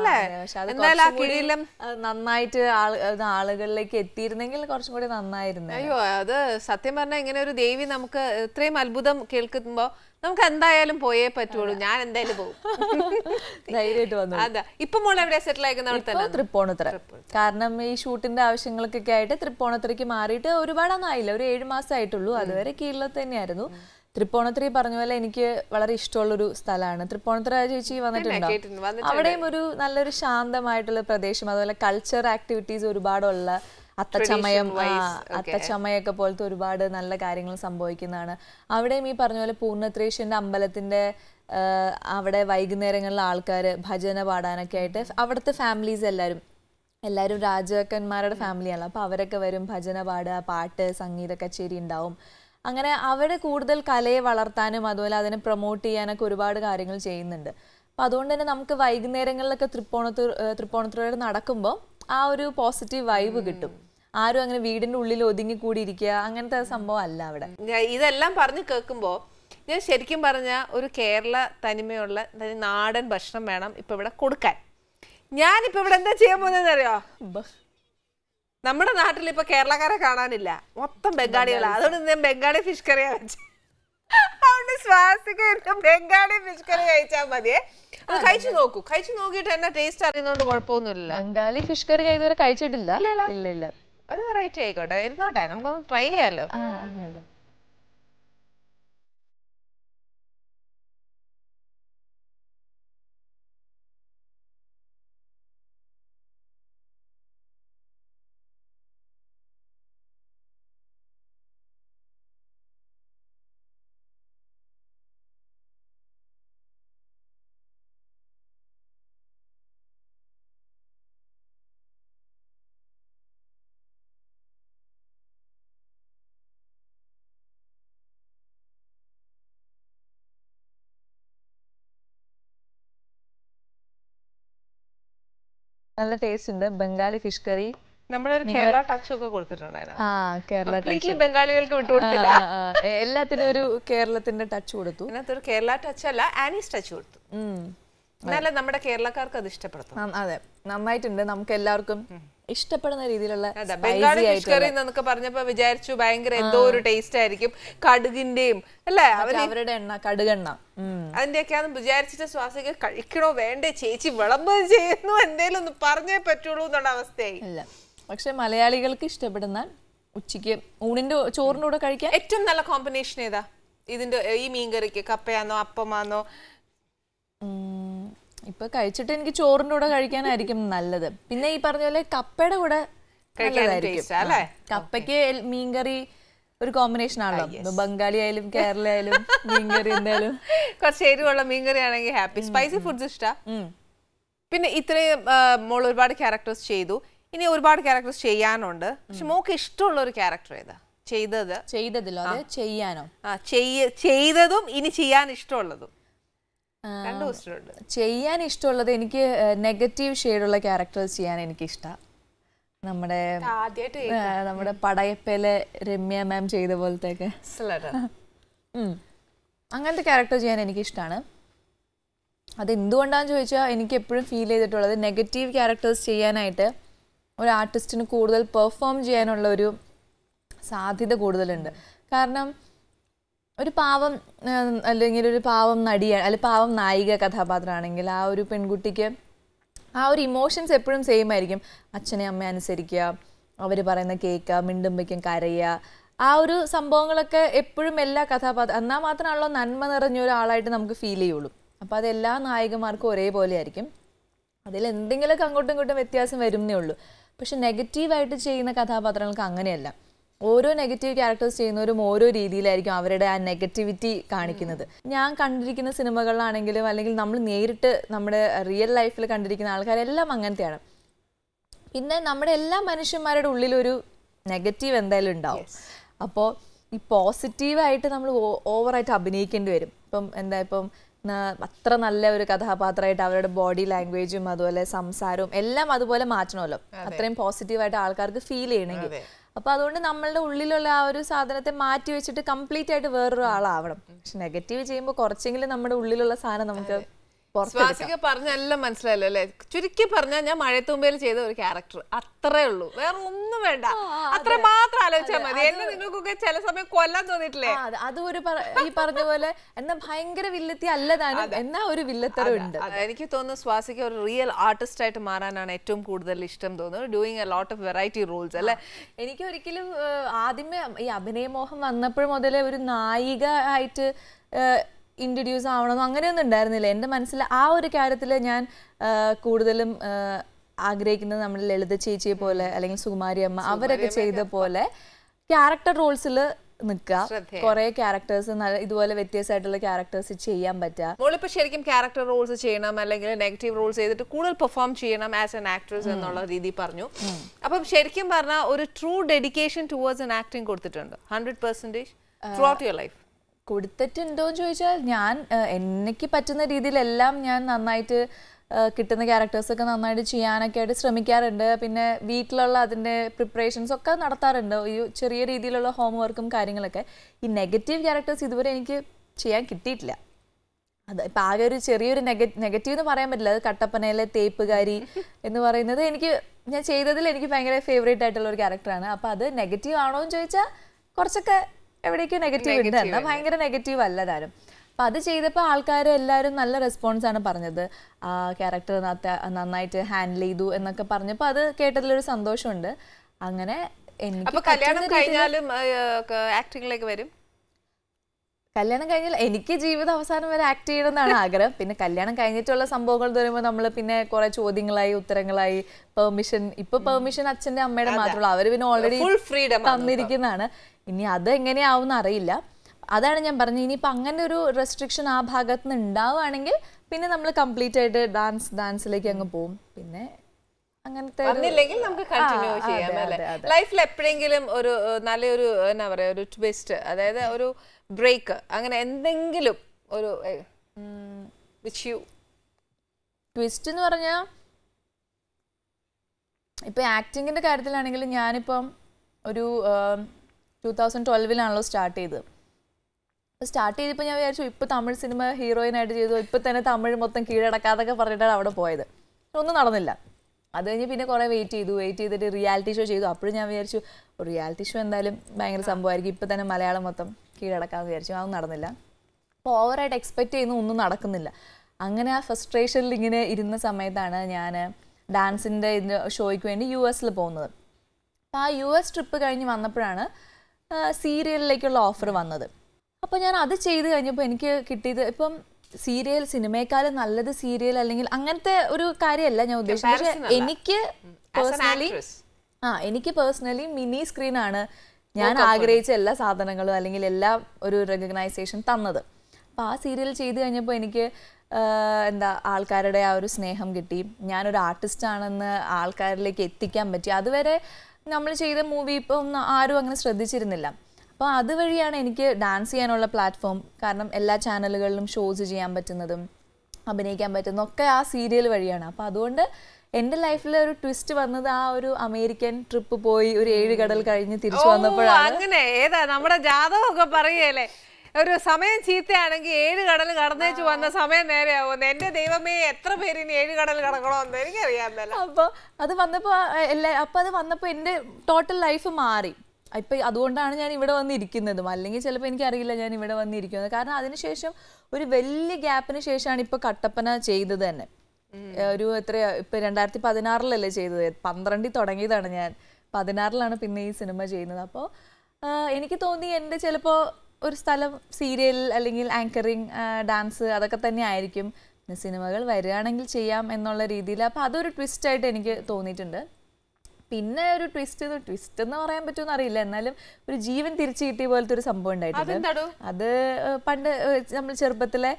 അല്ലേ? നന്നായിട്ട് ആളുകളിലേക്ക് എത്തിയിരുന്നെങ്കിൽ കുറച്ചും കൂടി നന്നായിരുന്നു. അയ്യോ, അത് സത്യം പറഞ്ഞാൽ ഇങ്ങനെ ഒരു ദേവി നമുക്ക് ഇത്രയും അത്ഭുതം കേൾക്കുമ്പോ നമുക്ക് എന്തായാലും പോയേ പറ്റുള്ളൂ. ഞാൻ എന്തായാലും പോകും, ധൈര്യമായിട്ട് വന്നു. അതാ. ഇപ്പൊ മോൾ എവിടെയാ സെറ്റിൽ ആയിരിക്കുന്ന? തൃപ്പൂണിത്തുറ. കാരണം ഈ ഷൂട്ടിന്റെ ആവശ്യങ്ങൾക്കൊക്കെ ആയിട്ട് തൃപ്പൂണിത്തുറയ്ക്ക് മാറിയിട്ട് ഒരുപാടൊന്നും ആയില്ല, ഒരു ഏഴു മാസം ആയിട്ടുള്ളൂ. അതുവരെ കീഴിലത്ത് തന്നെയായിരുന്നു. തൃപ്പൂണിത്തുറ പറഞ്ഞ പോലെ എനിക്ക് വളരെ ഇഷ്ടമുള്ളൊരു സ്ഥലമാണ്. തൃപ്പൂണിത്തുറ ചേച്ചി വന്നിട്ടുണ്ടോ? അവിടെയും ഒരു നല്ലൊരു ശാന്തമായിട്ടുള്ള പ്രദേശം, അതുപോലെ കൾച്ചർ ആക്ടിവിറ്റീസ് ഒരുപാടുള്ള, അത്തച്ചമയം അത്തച്ചമയൊക്കെ പോലത്തെ ഒരുപാട് നല്ല കാര്യങ്ങൾ സംഭവിക്കുന്നതാണ്. അവിടെയും ഈ പറഞ്ഞ പോലെ പൂർണ്ണത്രേശ്വരന്റെ അമ്പലത്തിന്റെ അവിടെ വൈകുന്നേരങ്ങളിൽ ആൾക്കാർ ഭജന പാടാനൊക്കെ ആയിട്ട് അവിടുത്തെ ഫാമിലീസ് എല്ലാവരും എല്ലാവരും രാജാക്കന്മാരുടെ ഫാമിലിയാണ്. അപ്പോൾ അവരൊക്കെ വരും, ഭജന പാടുക, പാട്ട്, സംഗീത കച്ചേരി ഉണ്ടാവും. അങ്ങനെ അവിടെ കൂടുതൽ കലയെ വളർത്താനും അതുപോലെ അതിനെ പ്രൊമോട്ട് ചെയ്യാനൊക്കെ ഒരുപാട് കാര്യങ്ങൾ ചെയ്യുന്നുണ്ട്. അപ്പം അതുകൊണ്ട് തന്നെ നമുക്ക് വൈകുന്നേരങ്ങളിലൊക്കെ തൃപ്പൂണിത്തുറ തൃപ്പൂണിത്തുറയിൽ നടക്കുമ്പോൾ ആ ഒരു പോസിറ്റീവ് വൈബ് കിട്ടും. ആരും അങ്ങനെ വീടിന്റെ ഉള്ളിൽ ഒതുങ്ങി കൂടി ഇരിക്കുക അങ്ങനത്തെ സംഭവം അല്ല അവിടെ. ഇതെല്ലാം പറഞ്ഞു കേൾക്കുമ്പോൾ ഞാൻ ശരിക്കും പറഞ്ഞ ഒരു കേരള തനിമയുള്ള നാടൻ ഭക്ഷണം വേണം ഇപ്പൊ ഇവിടെ കൊടുക്കാൻ. ഞാനിപ്പോ ഇവിടെ എന്താ ചെയ്യാൻ പോകുന്നതെന്ന് അറിയോ? നമ്മുടെ നാട്ടിൽ ഇപ്പൊ കേരളക്കാരെ കാണാനില്ല, മൊത്തം ബംഗാളികളാണ്. അതുകൊണ്ട് ഞാൻ ബംഗാളി ഫിഷ് കറിയാ വെച്ച. അതുകൊണ്ട് ശ്വാസിക ബംഗാളി ഫിഷ് കറി കഴിച്ചാൽ മതിയേ. അത് കഴിച്ചു നോക്കൂ, കഴിച്ചു നോക്കിയിട്ട് എന്നാ ടേസ്റ്റ് അറിയുന്നോണ്ട് കുഴപ്പമൊന്നുമില്ല. ബംഗാളി ഫിഷ് കറി ഇതുവരെ കഴിച്ചിട്ടില്ല. ഇല്ല ഇല്ല, ഒരു വെറൈറ്റി ആയിക്കോട്ടെ, ഇരുന്നോട്ടെ, നമുക്കൊന്ന് ട്രൈ ചെയ്യാലോ. നല്ല ടേസ്റ്റ് ഉണ്ട്. ബംഗാളി ഫിഷ് കറി നമ്മളൊരു കേരള ടച്ച് ഒക്കെ കൊടുത്തിട്ടുണ്ടായിരുന്നു. ആ കേരള ടച്ച് ബംഗാളികൾക്ക് വിട്ടുകൊടുത്തില്ല, എല്ലാത്തിനും ഒരു കേരളത്തിന്റെ ടച്ച് കൊടുത്തു. അതിനകത്തൊരു കേരള ടച്ച് അല്ല, ആനീസ് ടച്ച് കൊടുത്തു. എന്നാലും നമ്മുടെ കേരളക്കാർക്ക് അത് ഇഷ്ടപ്പെടുത്തും. അതെ, നന്നായിട്ടുണ്ട്. നമുക്ക് എല്ലാവർക്കും ഇഷ്ടപ്പെടുന്ന രീതിയിലുള്ള ബംഗാളി ഫിഷ് കറി എന്നൊക്കെ പറഞ്ഞപ്പോ വിചാരിച്ചു ഭയങ്കര എന്തോ ഒരു ടേസ്റ്റ് ആയിരിക്കും, കടുകിന്റെയും അല്ലേ അവരുടെ എണ്ണ, കടുകെണ്ണ അതിന്റെയൊക്കെയാന്ന് വിചാരിച്ചിട്ട് ശ്വാസിക കഴിക്കണോ വേണ്ടേ, ചേച്ചി വിളമ്പ് ചെയ്യുന്നു എന്തേലും ഒന്ന് പറഞ്ഞേ പറ്റുള്ളൂ എന്നുള്ള അവസ്ഥയായി. ഇല്ല, പക്ഷെ മലയാളികൾക്ക് ഇഷ്ടപ്പെടുന്ന ഉച്ചയ്ക്ക് ഊണിന്റെ ചോറിന്റെ കൂടെ കഴിക്കാൻ ഏറ്റവും നല്ല കോമ്പിനേഷൻ ഏതാ ഇതിന്റെ ഈ മീൻകറിക്ക്? കപ്പയാന്നോ അപ്പമാന്നോ? ഇപ്പൊ കഴിച്ചിട്ട് എനിക്ക് ചോറിന്റെ കൂടെ കഴിക്കാനായിരിക്കും നല്ലത്. പിന്നെ ഈ പറഞ്ഞ പോലെ കപ്പയുടെ കൂടെ കപ്പയ്ക്ക് മീൻകറി ഒരു കോമ്പിനേഷൻ ആണല്ലോ. ബംഗാളി ആയാലും കേരള ആയാലും മീൻകറി എന്തായാലും കുറച്ച് എരിവുള്ള മീൻകറി ആണെങ്കിൽ ഹാപ്പി. സ്പൈസി ഫുഡ്സ് ഇഷ്ടാ? പിന്നെ ഇത്രയും മോൾ ഒരുപാട് ക്യാരക്ടേഴ്സ് ചെയ്തു, ഇനി ഒരുപാട് ക്യാരക്ടേഴ്സ് ചെയ്യാനുണ്ട്. പക്ഷെ മോക്ക് ഇഷ്ടമുള്ള ഒരു ക്യാരക്ടർ ഏതാ ചെയ്തത്? ചെയ്തതിലോ അതെ ചെയ്യാനോ? ആ ചെയ്തതും ഇനി ചെയ്യാൻ ഇഷ്ടമുള്ളതും. ചെയ്യാൻ ഇഷ്ടമുള്ളത് എനിക്ക് നെഗറ്റീവ് ഷെയ്ഡുള്ള ക്യാരക്ടേഴ്സ് ചെയ്യാൻ എനിക്ക് ഇഷ്ടമാണ്. നമ്മുടെ നമ്മുടെ പടയപ്പയിലെ രമ്യ മാം ചെയ്ത പോലത്തെ അങ്ങനത്തെ ക്യാരക്ടർ ചെയ്യാൻ എനിക്ക് ഇഷ്ടമാണ്. അതെന്തുകൊണ്ടാന്ന് ചോദിച്ചാൽ എനിക്ക് എപ്പോഴും ഫീൽ ചെയ്തിട്ടുള്ളത് നെഗറ്റീവ് ക്യാരക്ടേഴ്സ് ചെയ്യാനായിട്ട് ഒരു ആർട്ടിസ്റ്റിന് കൂടുതൽ പെർഫോം ചെയ്യാനുള്ള ഒരു സാധ്യത കൂടുതലുണ്ട്. കാരണം ഒരു പാവം അല്ലെങ്കിൽ ഒരു പാവം നടിയാണ് അല്ലെങ്കിൽ പാവം നായിക കഥാപാത്രമാണെങ്കിൽ ആ ഒരു പെൺകുട്ടിക്ക് ആ ഒരു ഇമോഷൻസ് എപ്പോഴും സെയിം ആയിരിക്കും. അച്ഛനെ അമ്മ അനുസരിക്കുക, അവർ പറയുന്ന കേൾക്കുക, മിണ്ടുമ്പയ്ക്കും കരയുക, ആ ഒരു സംഭവങ്ങളൊക്കെ എപ്പോഴും എല്ലാ കഥാപാത്രം എന്നാൽ മാത്രമാണല്ലോ നന്മ നിറഞ്ഞ ഒരാളായിട്ട് നമുക്ക് ഫീൽ ചെയ്യുള്ളൂ. അപ്പോൾ അത് എല്ലാ നായികമാർക്കും ഒരേപോലെ ആയിരിക്കും. അതിൽ എന്തെങ്കിലുമൊക്കെ അങ്ങോട്ടും ഇങ്ങോട്ടും വ്യത്യാസം വരുന്നേ ഉള്ളൂ. പക്ഷെ നെഗറ്റീവായിട്ട് ചെയ്യുന്ന കഥാപാത്രങ്ങൾക്ക് അങ്ങനെയല്ല. ഓരോ നെഗറ്റീവ് ക്യാരക്ടേഴ്സ് ചെയ്യുന്നവരും ഓരോ രീതിയിലായിരിക്കും അവരുടെ ആ നെഗറ്റിവിറ്റി കാണിക്കുന്നത്. ഞാൻ കണ്ടിരിക്കുന്ന സിനിമകളിലാണെങ്കിലും അല്ലെങ്കിൽ നമ്മൾ നേരിട്ട് നമ്മുടെ റിയൽ ലൈഫിൽ കണ്ടിരിക്കുന്ന ആൾക്കാരെല്ലാം അങ്ങനത്തെയാണ്. പിന്നെ നമ്മുടെ എല്ലാ മനുഷ്യന്മാരുടെ ഉള്ളിലൊരു നെഗറ്റീവ് എന്തായാലും ഉണ്ടാവും. അപ്പോൾ ഈ പോസിറ്റീവായിട്ട് നമ്മൾ ഓവറായിട്ട് അഭിനയിക്കേണ്ടി വരും. ഇപ്പം എന്താ ഇപ്പം അത്ര നല്ല ഒരു കഥാപാത്രമായിട്ട് അവരുടെ ബോഡി ലാംഗ്വേജും അതുപോലെ സംസാരവും എല്ലാം അതുപോലെ മാറ്റണമല്ലോ, അത്രയും പോസിറ്റീവായിട്ട് ആൾക്കാർക്ക് ഫീൽ ചെയ്യണമെങ്കിൽ. അപ്പൊ അതുകൊണ്ട് നമ്മളുടെ ഉള്ളിലുള്ള ആ ഒരു സാധനത്തെ മാറ്റി വെച്ചിട്ട് കംപ്ലീറ്റ് ആയിട്ട് വേറൊരു ആളാവണം. പക്ഷെ നെഗറ്റീവ് ചെയ്യുമ്പോൾ കുറച്ചെങ്കിലും നമ്മുടെ ഉള്ളിലുള്ള സാധനം നമുക്ക് സ്വാസിക പറഞ്ഞെല്ലാം മനസ്സിലായല്ലോ അല്ലെ? ചുരുക്കി പറഞ്ഞാൽ ഞാൻ മഴത്തുമ്പയിൽ ചെയ്ത ഒരു ക്യാരക്ടർ, അത്രേ ഉള്ളൂ, വേറെ ഒന്നും വേണ്ട, അത്ര മാത്രം ആലോചിച്ചാൽ മതി. എന്നെ നിങ്ങൾക്കൊക്കെ ചില സമയം കൊല്ലാൻ തോന്നിയിട്ടില്ലേ? അത് ഒരു ഈ പറഞ്ഞ പോലെ എന്നാ ഭയങ്കര വില്ലത്തി അല്ലതാനും, എന്നാ ഒരു വില്ലത്തരം ഉണ്ട്. എനിക്ക് തോന്നുന്നു സ്വാസിക ഒരു റിയൽ ആർട്ടിസ്റ്റ് ആയിട്ട് മാറാനാണ് ഏറ്റവും കൂടുതൽ ഇഷ്ടം തോന്നുന്നത്, doing a lot of variety roles അല്ലെ? എനിക്ക് ഒരിക്കലും ആദ്യമേ ഈ അഭിനയമോഹം വന്നപ്പോൾ മുതലേ ഒരു നായിക ആയിട്ട് ഇൻട്രൊഡ്യൂസ് ആവണമെന്നോ അങ്ങനെയൊന്നും ഉണ്ടായിരുന്നില്ല എൻ്റെ മനസ്സിൽ. ആ ഒരു കാര്യത്തിൽ ഞാൻ കൂടുതലും ആഗ്രഹിക്കുന്നത് നമ്മുടെ ലളിത ചേച്ചിയെ പോലെ അല്ലെങ്കിൽ സുകുമാരി അമ്മ അവരൊക്കെ ചെയ്ത പോലെ ക്യാരക്ടർ റോൾസിൽ നിൽക്കുക. കുറെ ക്യാരക്ടേഴ്സ് ഇതുപോലെ വ്യത്യസ്തമായിട്ടുള്ള ക്യാരക്ടേഴ്സ് ചെയ്യാൻ പറ്റുക. മോളിപ്പോ ശരിക്കും ക്യാരക്ടർ റോൾസ് ചെയ്യണം അല്ലെങ്കിൽ നെഗറ്റീവ് റോൾസ് ചെയ്തിട്ട് കൂടുതൽ പെർഫോം ചെയ്യണം ആസ് എൻ ആക്ട്രസ് എന്നുള്ള രീതി പറഞ്ഞു. അപ്പം ശരിക്കും പറഞ്ഞാൽ ഒരു true dedication towards an acting കൊടുത്തിട്ടുണ്ട് hundred percentage throughout your life? കൊടുത്തിട്ടുണ്ടോ എന്ന് ചോദിച്ചാൽ ഞാൻ എനിക്ക് പറ്റുന്ന രീതിയിലെല്ലാം ഞാൻ നന്നായിട്ട് കിട്ടുന്ന ക്യാരക്ടേഴ്സൊക്കെ നന്നായിട്ട് ചെയ്യാനൊക്കെ ആയിട്ട് ശ്രമിക്കാറുണ്ട്. പിന്നെ വീട്ടിലുള്ള അതിൻ്റെ പ്രിപ്പറേഷൻസ് ഒക്കെ നടത്താറുണ്ട്, ഈ ചെറിയ രീതിയിലുള്ള ഹോംവർക്കും കാര്യങ്ങളൊക്കെ. ഈ നെഗറ്റീവ് ക്യാരക്ടേഴ്സ് ഇതുവരെ എനിക്ക് ചെയ്യാൻ കിട്ടിയിട്ടില്ല. അത് ഇപ്പം ആകെ ഒരു ചെറിയൊരു നെഗ നെഗറ്റീവ് എന്ന് പറയാൻ പറ്റില്ല. അത് കട്ടപ്പനയിലെ തേപ്പുകാരി എന്ന് പറയുന്നത് എനിക്ക് ഞാൻ ചെയ്തതിൽ എനിക്ക് ഭയങ്കര ഫേവറേറ്റ് ആയിട്ടുള്ള ഒരു ക്യാരക്ടറാണ്. അപ്പം അത് നെഗറ്റീവ് ആണോ എന്ന് ചോദിച്ചാൽ കുറച്ചൊക്കെ എവിടേക്കോ നെഗറ്റീവ് ഉണ്ട്, എന്നാൽ ഭയങ്കര നെഗറ്റീവ് അല്ല താനും. അപ്പം അത് ചെയ്തപ്പോൾ ആൾക്കാർ എല്ലാവരും നല്ല റെസ്പോൺസാണ് പറഞ്ഞത്. ആ ക്യാരക്ടർ നന്നായിട്ട് ഹാൻഡിൽ ചെയ്തു എന്നൊക്കെ പറഞ്ഞപ്പോൾ അത് കേട്ടതിലൊരു സന്തോഷമുണ്ട്. അങ്ങനെ എനിക്ക് കല്യാണം കഴിഞ്ഞാലും ആക്ടിങ്ങിലേക്ക് വരും? കല്യാണം കഴിഞ്ഞാൽ എനിക്ക് ജീവിത അവസാനം വരെ ആക്ട് ചെയ്യണമെന്നാണ് ആഗ്രഹം. പിന്നെ കല്യാണം കഴിഞ്ഞിട്ടുള്ള സംഭവങ്ങൾ പറയുമ്പോൾ നമ്മൾ പിന്നെ കുറെ ചോദ്യങ്ങളായി ഉത്തരങ്ങളായി പെർമിഷൻ, ഇപ്പൊ പെർമിഷൻ അച്ഛൻ്റെ അമ്മയുടെ മാത്രമല്ല, അവർ പിന്നെ ഓൾറെഡി തന്നിരിക്കുന്നതാണ്. ഇനി അത് എങ്ങനെയാവും അറിയില്ല. അതാണ് ഞാൻ പറഞ്ഞത്, ഇനിയിപ്പോൾ അങ്ങനെ ഒരു റെസ്ട്രിക്ഷൻ ആ ഭാഗത്ത് നിന്ന് ഉണ്ടാവുകയാണെങ്കിൽ പിന്നെ നമ്മൾ കംപ്ലീറ്റ് ആയിട്ട് ഡാൻസ് ഡാൻസിലേക്ക് അങ്ങ് പോവും. പിന്നെ അങ്ങനത്തെ നമുക്ക് കണ്ടിന്യൂ ചെയ്യാം അല്ലേ? ലൈഫിൽ എപ്പോഴെങ്കിലും ഒരു നല്ലൊരു എന്നാ പറയാ ഒരു ട്വിസ്റ്റ്, അതായത് ഒരു ബ്രേക്ക്, അങ്ങനെ എന്തെങ്കിലും ഒരു ട്വിസ്റ്റ് എന്ന് പറഞ്ഞാൽ ഇപ്പം ആക്ടിങ്ങിൻ്റെ കാര്യത്തിലാണെങ്കിൽ ഞാനിപ്പം ഒരു ടൂ തൗസൻഡ് ട്വൽവിലാണല്ലോ സ്റ്റാർട്ട് ചെയ്തത്. അപ്പോൾ സ്റ്റാർട്ട് ചെയ്തപ്പോൾ ഞാൻ വിചാരിച്ചു ഇപ്പോൾ തമിഴ് സിനിമ ഹീറോയിനായിട്ട് ചെയ്തു, ഇപ്പം തന്നെ തമിഴ് മൊത്തം കീഴടക്കാതൊക്കെ പറഞ്ഞിട്ടാണ് അവിടെ പോയത്. ഒന്നും നടന്നില്ല. അത് കഴിഞ്ഞ് പിന്നെ കുറേ വെയിറ്റ് ചെയ്തു വെയിറ്റ് ചെയ്തിട്ട് റിയാലിറ്റി ഷോ ചെയ്തു. അപ്പോഴും ഞാൻ വിചാരിച്ചു റിയാലിറ്റി ഷോ എന്തായാലും ഭയങ്കര സംഭവമായിരിക്കും, ഇപ്പം തന്നെ മലയാളം മൊത്തം കീഴടക്കാമെന്ന് വിചാരിച്ചു. അതൊന്നും നടന്നില്ല. അപ്പോൾ ഓവറായിട്ട് എക്സ്പെക്റ്റ് ചെയ്യുന്ന ഒന്നും നടക്കുന്നില്ല. അങ്ങനെ ആ ഫ്രസ്ട്രേഷനിൽ ഇങ്ങനെ ഇരുന്ന സമയത്താണ് ഞാൻ ഡാൻസിൻ്റെ ഇതിൻ്റെ ഷോയ്ക്ക് വേണ്ടി യു എസിൽ പോകുന്നത്. അപ്പോൾ ആ യു എസ് ട്രിപ്പ് കഴിഞ്ഞ് വന്നപ്പോഴാണ് സീരിയലിലേക്കുള്ള ഓഫർ വന്നത്. അപ്പോൾ ഞാൻ അത് ചെയ്ത് കഴിഞ്ഞപ്പോൾ എനിക്ക് കിട്ടിയത്, ഇപ്പം സീരിയൽ സിനിമയെക്കാളും നല്ലത് സീരിയൽ അല്ലെങ്കിൽ അങ്ങനത്തെ ഒരു കാര്യമല്ല ഞാൻ ഉദ്ദേശിച്ചത്. പക്ഷെ എനിക്ക് പേഴ്സണലി ആ എനിക്ക് പേഴ്സണലി മിനി സ്ക്രീനാണ് ഞാൻ ആഗ്രഹിച്ച എല്ലാ സാധനങ്ങളും അല്ലെങ്കിൽ എല്ലാ ഒരു റെക്കഗ്നൈസേഷൻ തന്നത്. അപ്പോൾ ആ സീരിയൽ ചെയ്ത് കഴിഞ്ഞപ്പോൾ എനിക്ക് എന്താ ആൾക്കാരുടെ ആ ഒരു സ്നേഹം കിട്ടി. ഞാനൊരു ആർട്ടിസ്റ്റാണെന്ന് ആൾക്കാരിലേക്ക് എത്തിക്കാൻ പറ്റി. അതുവരെ നമ്മൾ ചെയ്ത മൂവി ഇപ്പം ആരും അങ്ങനെ ശ്രദ്ധിച്ചിരുന്നില്ല. അപ്പോൾ അതുവഴിയാണ് എനിക്ക് ഡാൻസ് ചെയ്യാനുള്ള പ്ലാറ്റ്ഫോം, കാരണം എല്ലാ ചാനലുകളിലും ഷോസ് ചെയ്യാൻ പറ്റുന്നതും അഭിനയിക്കാൻ പറ്റുന്നതും ഒക്കെ ആ സീരിയൽ വഴിയാണ്. അപ്പോൾ അതുകൊണ്ട് എൻ്റെ ലൈഫിൽ ഒരു ട്വിസ്റ്റ് വന്നത് ആ ഒരു അമേരിക്കൻ ട്രിപ്പ് പോയി ഒരു ഏഴ് കടൽ കഴിഞ്ഞ് തിരിച്ചു വന്നപ്പോഴാണ്. അങ്ങനെ ഏതാ നമ്മുടെ ജാതകമൊക്കെ പറയുകയല്ലേ, ഒരു സമയം ചീത്തയാണെങ്കിൽ ഏഴ് കടൽ കടന്നേച്ചു വന്ന സമയം നേരെയാവുന്നു. എന്റെ ദൈവമേ, എത്ര പേര് ഇനി ഏഴ് കടൽ കടക്കണമെന്ന് എനിക്കറിയാമല്ലോ. അപ്പോൾ അത് വന്നപ്പോൾ എല്ലാ അപ്പോൾ അത് വന്നപ്പോൾ എൻ്റെ ടോട്ടൽ ലൈഫ് മാറി. ഇപ്പം അതുകൊണ്ടാണ് ഞാൻ ഇവിടെ വന്നിരിക്കുന്നതും. അല്ലെങ്കിൽ ചിലപ്പോൾ എനിക്കറിയില്ല ഞാൻ ഇവിടെ വന്നിരിക്കുന്നത്. കാരണം അതിനുശേഷം ഒരു വലിയ ഗ്യാപ്പിന് ശേഷമാണ് ഇപ്പോൾ കട്ടപ്പന ചെയ്തത് തന്നെ. ഒരു എത്രയാ ഇപ്പം രണ്ടായിരത്തി പതിനാറിലല്ലേ ചെയ്തത്, പന്ത്രണ്ടിൽ തുടങ്ങിയതാണ് ഞാൻ, പതിനാറിലാണ് പിന്നെ ഈ സിനിമ ചെയ്യുന്നത്. അപ്പോൾ എനിക്ക് തോന്നി എൻ്റെ ചിലപ്പോൾ ഒരു സ്ഥലം സീരിയൽ അല്ലെങ്കിൽ ആങ്കറിങ്, ഡാൻസ് അതൊക്കെ തന്നെ ആയിരിക്കും. സിനിമകൾ വരികയാണെങ്കിൽ ചെയ്യാം എന്നുള്ള രീതിയിൽ. അപ്പോൾ അതൊരു ട്വിസ്റ്റായിട്ട് എനിക്ക് തോന്നിയിട്ടുണ്ട്. പിന്നെ ഒരു ട്വിസ്റ്റ് ട്വിസ്റ്റ് എന്ന് പറയാൻ പറ്റുമെന്ന് അറിയില്ല, എന്നാലും ഒരു ജീവൻ തിരിച്ചു കിട്ടിയ പോലത്തെ ഒരു സംഭവം ഉണ്ടായിട്ടുണ്ട്. അത് പണ്ട് നമ്മൾ ചെറുപ്പത്തിലെ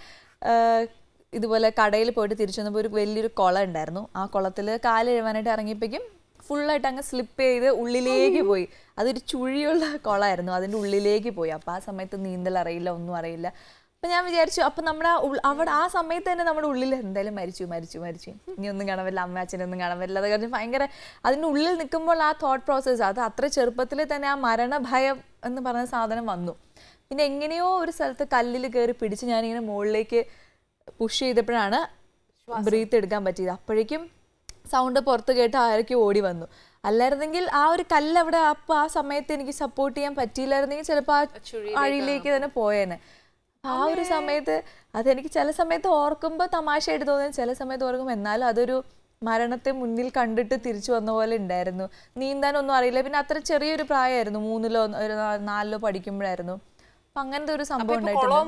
ഇതുപോലെ കടയിൽ പോയിട്ട് തിരിച്ചു വന്നപ്പോൾ ഒരു വലിയൊരു കുളം ഉണ്ടായിരുന്നു. ആ കുളത്തിൽ കാല് എഴുവാനായിട്ട് ഇറങ്ങിയപ്പോഴേക്കും ഫുള്ളായിട്ട് അങ്ങ് സ്ലിപ്പ് ചെയ്ത് ഉള്ളിലേക്ക് പോയി. അതൊരു ചുഴിയുള്ള കുളമായിരുന്നു, അതിൻ്റെ ഉള്ളിലേക്ക് പോയി. അപ്പോൾ ആ സമയത്ത് നീന്തൽ അറിയില്ല, ഒന്നും അറിയില്ല. അപ്പം ഞാൻ വിചാരിച്ചു, അപ്പം നമ്മുടെ അവിടെ ആ സമയത്ത് തന്നെ നമ്മുടെ ഉള്ളിൽ എന്തായാലും മരിച്ചു മരിച്ചു മരിച്ചു ഇനി ഒന്നും കാണാൻ പറ്റില്ല, അമ്മ അച്ഛനൊന്നും കാണാൻ പറ്റില്ല. അത് കാരണം ഭയങ്കര അതിൻ്റെ ഉള്ളിൽ നിൽക്കുമ്പോൾ ആ തോട്ട് പ്രോസസ്സ്, അത് അത്ര ചെറുപ്പത്തിൽ തന്നെ ആ മരണഭയം എന്ന് പറഞ്ഞ സാധനം വന്നു. പിന്നെ എങ്ങനെയോ ഒരു സ്ഥലത്ത് കല്ലിൽ കയറി പിടിച്ച് ഞാനിങ്ങനെ മുകളിലേക്ക് പുഷ് ചെയ്തപ്പോഴാണ് ബ്രീത്ത് എടുക്കാൻ പറ്റിയത്. അപ്പോഴേക്കും സൗണ്ട് പുറത്ത് കേട്ട് ആരൊക്കെ ഓടി വന്നു. അല്ലായിരുന്നെങ്കിൽ ആ ഒരു കല്ല് അവിടെ അപ്പൊ ആ സമയത്ത് എനിക്ക് സപ്പോർട്ട് ചെയ്യാൻ പറ്റിയില്ലായിരുന്നെങ്കിൽ ചിലപ്പോൾ ആ അഴിയിലേക്ക് തന്നെ പോയേനെ. ആ ഒരു സമയത്ത് അതെനിക്ക് ചില സമയത്ത് ഓർക്കുമ്പോൾ തമാശയായിട്ട് തോന്നുന്നു, ചില സമയത്ത് ഓർക്കുമ്പോൾ എന്നാലും അതൊരു മരണത്തെ മുന്നിൽ കണ്ടിട്ട് തിരിച്ചു വന്ന പോലെ ഉണ്ടായിരുന്നു. നീന്താനൊന്നും അറിയില്ല. പിന്നെ അത്ര ചെറിയൊരു പ്രായമായിരുന്നു, മൂന്നിലോ ഒരു നാലിലോ പഠിക്കുമ്പോഴായിരുന്നു. അപ്പൊ അങ്ങനത്തെ ഒരു സംഭവം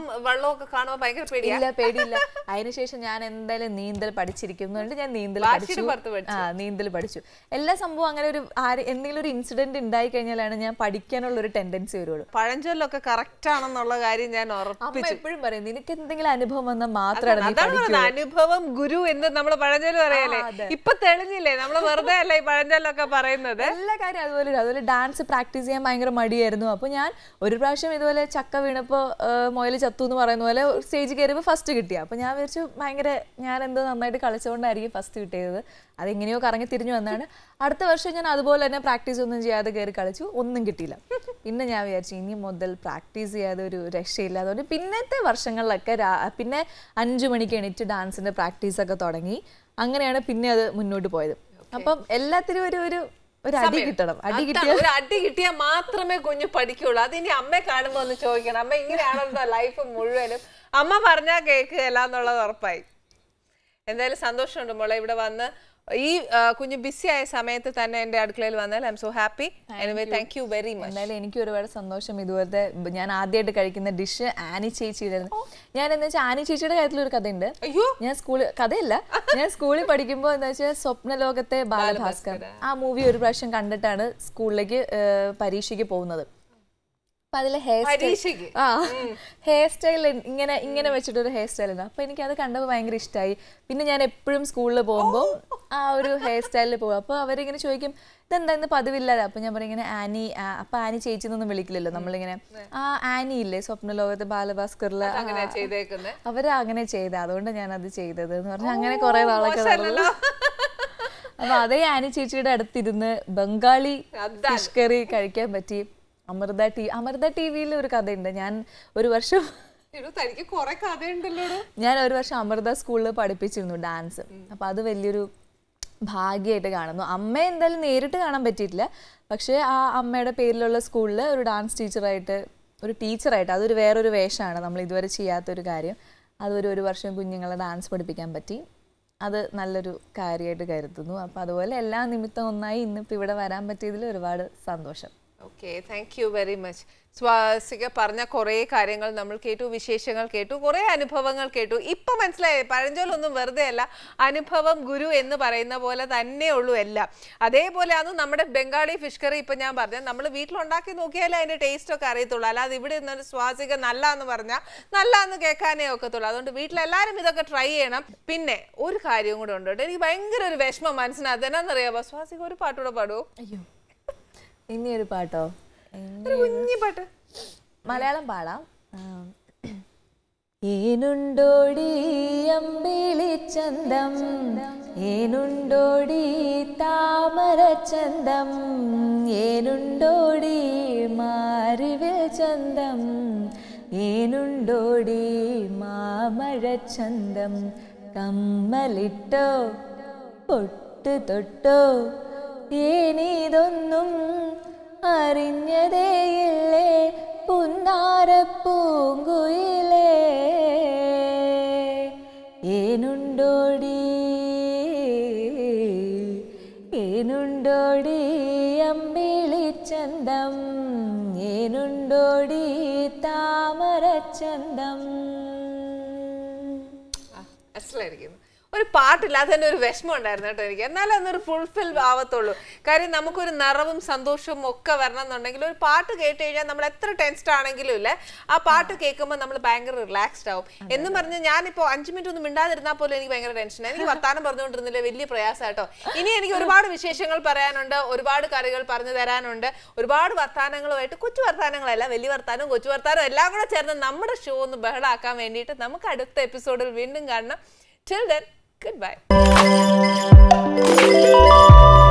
ഇല്ല, പേടിയില്ല. അതിനുശേഷം ഞാൻ എന്തായാലും നീന്തൽ പഠിച്ചിരിക്കുന്നുണ്ട്. ഞാൻ നീന്തൽ പഠിച്ചു. ആ നീന്തൽ പഠിച്ചു. എല്ലാ സംഭവം അങ്ങനെ ഒരു എന്തെങ്കിലും ഒരു ഇൻസിഡന്റ് ഉണ്ടായി കഴിഞ്ഞാലാണ് ഞാൻ പഠിക്കാനുള്ള ഒരു ടെൻഡൻസി വരുള്ളൂ. പഴഞ്ചൊല്ലൊക്കെ കറക്റ്റ് ആണെന്നുള്ള കാര്യം ഞാൻ അമ്മ എപ്പോഴും പറയും, നിനക്ക് എന്തെങ്കിലും അനുഭവം വന്നാൽ മാത്രമാണ് അനുഭവം ഗുരു എന്ന് നമ്മള് പഴഞ്ചൊല്ല് പറയല്ലേ. ഇപ്പൊ തെളിഞ്ഞില്ലേ നമ്മള് വെറുതെ അല്ല ഈ പഴഞ്ചൊല്ലൊക്കെ പറയുന്നത്. എല്ലാ കാര്യം അതുപോലെ. അതുപോലെ ഡാൻസ് പ്രാക്ടീസ് ചെയ്യാൻ ഭയങ്കര മടിയായിരുന്നു. അപ്പൊ ഞാൻ ഒരു പ്രാവശ്യം ഇതുപോലെ ചക്ക വീണപ്പോ മൊയല് ചത്തു എന്ന് പറയുന്ന പോലെ സ്റ്റേജ് കയറിയപ്പോൾ ഫസ്റ്റ് കിട്ടിയ. അപ്പൊ ഞാൻ വിചാരിച്ചു ഭയങ്കര ഞാൻ എന്തോ നന്നായിട്ട് കളിച്ചുകൊണ്ടായിരിക്കും ഫസ്റ്റ് കിട്ടിയത്. അതെങ്ങനെയോ കറങ്ങി തിരിഞ്ഞു വന്നാണ്. അടുത്ത വർഷം ഞാൻ അതുപോലെ തന്നെ പ്രാക്ടീസ് ഒന്നും ചെയ്യാതെ കയറി കളിച്ചു, ഒന്നും കിട്ടിയില്ല. പിന്നെ ഞാൻ വിചാരിച്ചു ഇനി മുതൽ പ്രാക്ടീസ് ചെയ്യാതെ ഒരു രക്ഷയില്ല. അതുകൊണ്ട് പിന്നത്തെ വർഷങ്ങളിലൊക്കെ പിന്നെ അഞ്ചു മണിക്ക് എണീറ്റ് ഡാൻസിന്റെ പ്രാക്ടീസ് ഒക്കെ തുടങ്ങി. അങ്ങനെയാണ് പിന്നെ അത് മുന്നോട്ട് പോയത്. അപ്പം എല്ലാത്തിനും ഒരു ഒരു ഒരു അടി കിട്ടണം. അടി കിട്ടിയ ഒരു അടി കിട്ടിയാൽ മാത്രമേ കുഞ്ഞു പഠിക്കുള്ളൂ. അതിനി അമ്മ കാണുമ്പോ ഒന്ന് ചോദിക്കണം, അമ്മ ഇങ്ങനെയാണോ ലൈഫ് മുഴുവനും. അമ്മ പറഞ്ഞാൽ കേൾക്കുകയല്ല എന്നുള്ളത് ഉറപ്പായി. എന്തായാലും സന്തോഷമുണ്ട് മോളെ ഇവിടെ വന്ന് ഈ കുഞ്ഞു ബിസി ആയ സമയത്ത് തന്നെ എന്റെ അടുക്കളയിൽ വന്നാൽ I'm so happy. Anyway thank you very much. എന്തായാലും എനിക്ക് ഒരുപാട് സന്തോഷം. ഇതുപോലത്തെ ഞാൻ ആദ്യമായിട്ട് കഴിക്കുന്ന ഡിഷ് ആനി ചേച്ചിയുടെ. ഞാൻ എന്താ വെച്ചാൽ ആനി ചേച്ചിയുടെ കാര്യത്തിൽ ഒരു കഥയുണ്ട്. ഞാൻ സ്കൂളിൽ കഥയല്ല ഞാൻ സ്കൂളിൽ പഠിക്കുമ്പോൾ എന്താ വെച്ചാൽ സ്വപ്നലോകത്തെ ബാലഭാസ്കർ ആ മൂവി ഒരു പ്രാവശ്യം കണ്ടിട്ടാണ് സ്കൂളിലേക്ക് പരീക്ഷയ്ക്ക് പോകുന്നത്. അപ്പൊ അതിലെ ഹെയർ സ്റ്റൈൽ ആ ഹെയർ സ്റ്റൈൽ ഇങ്ങനെ ഇങ്ങനെ വെച്ചിട്ടൊരു ഹെയർ സ്റ്റൈൽ ഉണ്ട്. അപ്പൊ എനിക്ക് അത് കണ്ടപ്പോൾ ഭയങ്കര ഇഷ്ടമായി. പിന്നെ ഞാൻ എപ്പോഴും സ്കൂളിൽ പോകുമ്പോൾ ആ ഒരു ഹെയർ സ്റ്റൈലിൽ പോകും. അപ്പൊ അവരിങ്ങനെ ചോദിക്കും ഇതെന്താ ഇന്ന് പതിവില്ലാതെ. അപ്പൊ ഞാൻ പറയും ഇങ്ങനെ ആനി. അപ്പൊ ആനി ചേച്ചി എന്നൊന്നും വിളിക്കില്ലല്ലോ നമ്മളിങ്ങനെ. ആ ആനി ഇല്ലേ സ്വപ്നലോകത്തെ ബാലഭാസ്കറില് അവര് അങ്ങനെ ചെയ്ത, അതുകൊണ്ട് ഞാൻ അത് ചെയ്തത് എന്ന് പറഞ്ഞാൽ അങ്ങനെ കുറെ നാളൊക്കെ നടന്നു. അപ്പൊ അതേ ആനി ചേച്ചിയുടെ അടുത്തിരുന്ന് ബംഗാളി ഫിഷ് കറി കഴിക്കാൻ പറ്റി. അമൃത ടി അമൃത ടി വിയിൽ ഒരു കഥയുണ്ട്. ഞാൻ ഒരു വർഷം ഞാൻ ഒരു വർഷം അമൃത സ്കൂളിൽ പഠിപ്പിച്ചിരുന്നു ഡാൻസ്. അപ്പൊ അത് വലിയൊരു ഭാഗ്യമായിട്ട് കാണുന്നു. അമ്മയെ എന്തായാലും നേരിട്ട് കാണാൻ പറ്റിയിട്ടില്ല. പക്ഷെ ആ അമ്മയുടെ പേരിലുള്ള സ്കൂളിൽ ഒരു ഡാൻസ് ടീച്ചറായിട്ട് ഒരു ടീച്ചറായിട്ട് അതൊരു വേറൊരു വേഷമാണ്, നമ്മൾ ഇതുവരെ ചെയ്യാത്തൊരു കാര്യം. അതൊരു ഒരു വർഷം കുഞ്ഞുങ്ങളെ ഡാൻസ് പഠിപ്പിക്കാൻ പറ്റി. അത് നല്ലൊരു കാര്യമായിട്ട് കരുതുന്നു. അപ്പൊ അതുപോലെ എല്ലാ നിമിത്തം ഒന്നായി ഇന്നിപ്പോൾ ഇവിടെ വരാൻ പറ്റിയതിൽ ഒരുപാട് സന്തോഷം. Okay, thank you very much. Swasika പറഞ്ഞ കുറേ കാര്യങ്ങൾ നമ്മൾ കേട്ടു, വിശേഷങ്ങൾ കേട്ടു, കുറേ അനുഭവങ്ങൾ കേട്ടു. ഇപ്പൊ മനസ്സിലായേ പഴഞ്ചൊല്ലൊന്നും വെറുതെ അല്ല, അനുഭവം ഗുരു എന്ന് പറയുന്ന പോലെ തന്നെ ഉള്ളൂ എല്ലാം. അതേപോലെ ആണ് നമ്മുടെ ബംഗാളി ഫിഷ് കറി. ഇപ്പൊ ഞാൻ പറഞ്ഞത് നമ്മൾ വീട്ടിലുണ്ടാക്കി നോക്കിയാലേ അതിന്റെ ടേസ്റ്റ് ഒക്കെ അറിയത്തുള്ളൂ. അല്ലാതെ ഇവിടെ നിന്നൊരു സ്വാസിക നല്ല എന്ന് പറഞ്ഞാൽ നല്ല എന്ന് കേൾക്കാനേ ഒക്കത്തുള്ളൂ. അതുകൊണ്ട് വീട്ടിലെല്ലാവരും ഇതൊക്കെ ട്രൈ ചെയ്യണം. പിന്നെ ഒരു കാര്യം കൂടെ ഉണ്ട് കേട്ടോ, എനിക്ക് ഭയങ്കര ഒരു വിഷമം മനസ്സിനകത്ത്. എന്നാന്നറിയാമോ സ്വാസിക ഒരു പാട്ടുകൂടെ പാടുവോ? അയ്യോ ഇനി ഒരു പാട്ടോ? കുഞ്ഞി പാട്ട് മലയാളം പാടാം. ഏനുണ്ടോടി അമ്പിളിച്ചന്തം ഏനുണ്ടോടി താമരച്ചന്തം ഏനുണ്ടോടി മാറിവിൽ ചന്തം ഏനുണ്ടോടി മാമഴച്ചന്തം കമ്മലിട്ടോ പൊട്ട് തൊട്ടോ ഏനിതൊന്നും അറിഞ്ഞതേയില്ലേ പുന്നാരപ്പൂങ്കുയിലേ ഏനുണ്ടോടി ഏനുണ്ടോടി അമ്പിളിച്ചന്തം ഏനുണ്ടോടി താമരച്ചന്തം. അസലായിരിക്കുന്നു. ഒരു പാട്ടില്ലാതെ തന്നെ ഒരു വിഷമം ഉണ്ടായിരുന്നു കേട്ടോ എനിക്ക്. എന്നാലും അതൊരു ഫുൾഫിൽ ആവത്തുള്ളൂ. കാര്യം നമുക്കൊരു നിറവും സന്തോഷവും ഒക്കെ വരണം എന്നുണ്ടെങ്കിൽ ഒരു പാട്ട് കേട്ട് കഴിഞ്ഞാൽ നമ്മൾ എത്ര ടെൻസ്ഡ് ആണെങ്കിലും ഇല്ലേ ആ പാട്ട് കേൾക്കുമ്പോൾ നമ്മൾ ഭയങ്കര റിലാക്സ്ഡ് ആവും. എന്ന് പറഞ്ഞ് ഞാനിപ്പോൾ അഞ്ച് മിനിറ്റ് ഒന്നും മിണ്ടാതിരുന്നാൽ പോലും എനിക്ക് ഭയങ്കര ടെൻഷൻ. എനിക്ക് വർത്താനം പറഞ്ഞുകൊണ്ടിരുന്നില്ല, വലിയ പ്രയാസം കേട്ടോ. ഇനി എനിക്ക് ഒരുപാട് വിശേഷങ്ങൾ പറയാനുണ്ട്, ഒരുപാട് കറികൾ പറഞ്ഞു തരാനുണ്ട്, ഒരുപാട് വർത്താനങ്ങളുമായിട്ട്. കൊച്ചു വർത്താനങ്ങളല്ല, വലിയ വർത്താനവും കൊച്ചു വർത്താനവും എല്ലാം കൂടെ ചേർന്ന് നമ്മുടെ ഷോ ഒന്ന് ബഹളാക്കാൻ വേണ്ടിയിട്ട് നമുക്ക് അടുത്ത എപ്പിസോഡിൽ വീണ്ടും കാണണം. Till then, goodbye.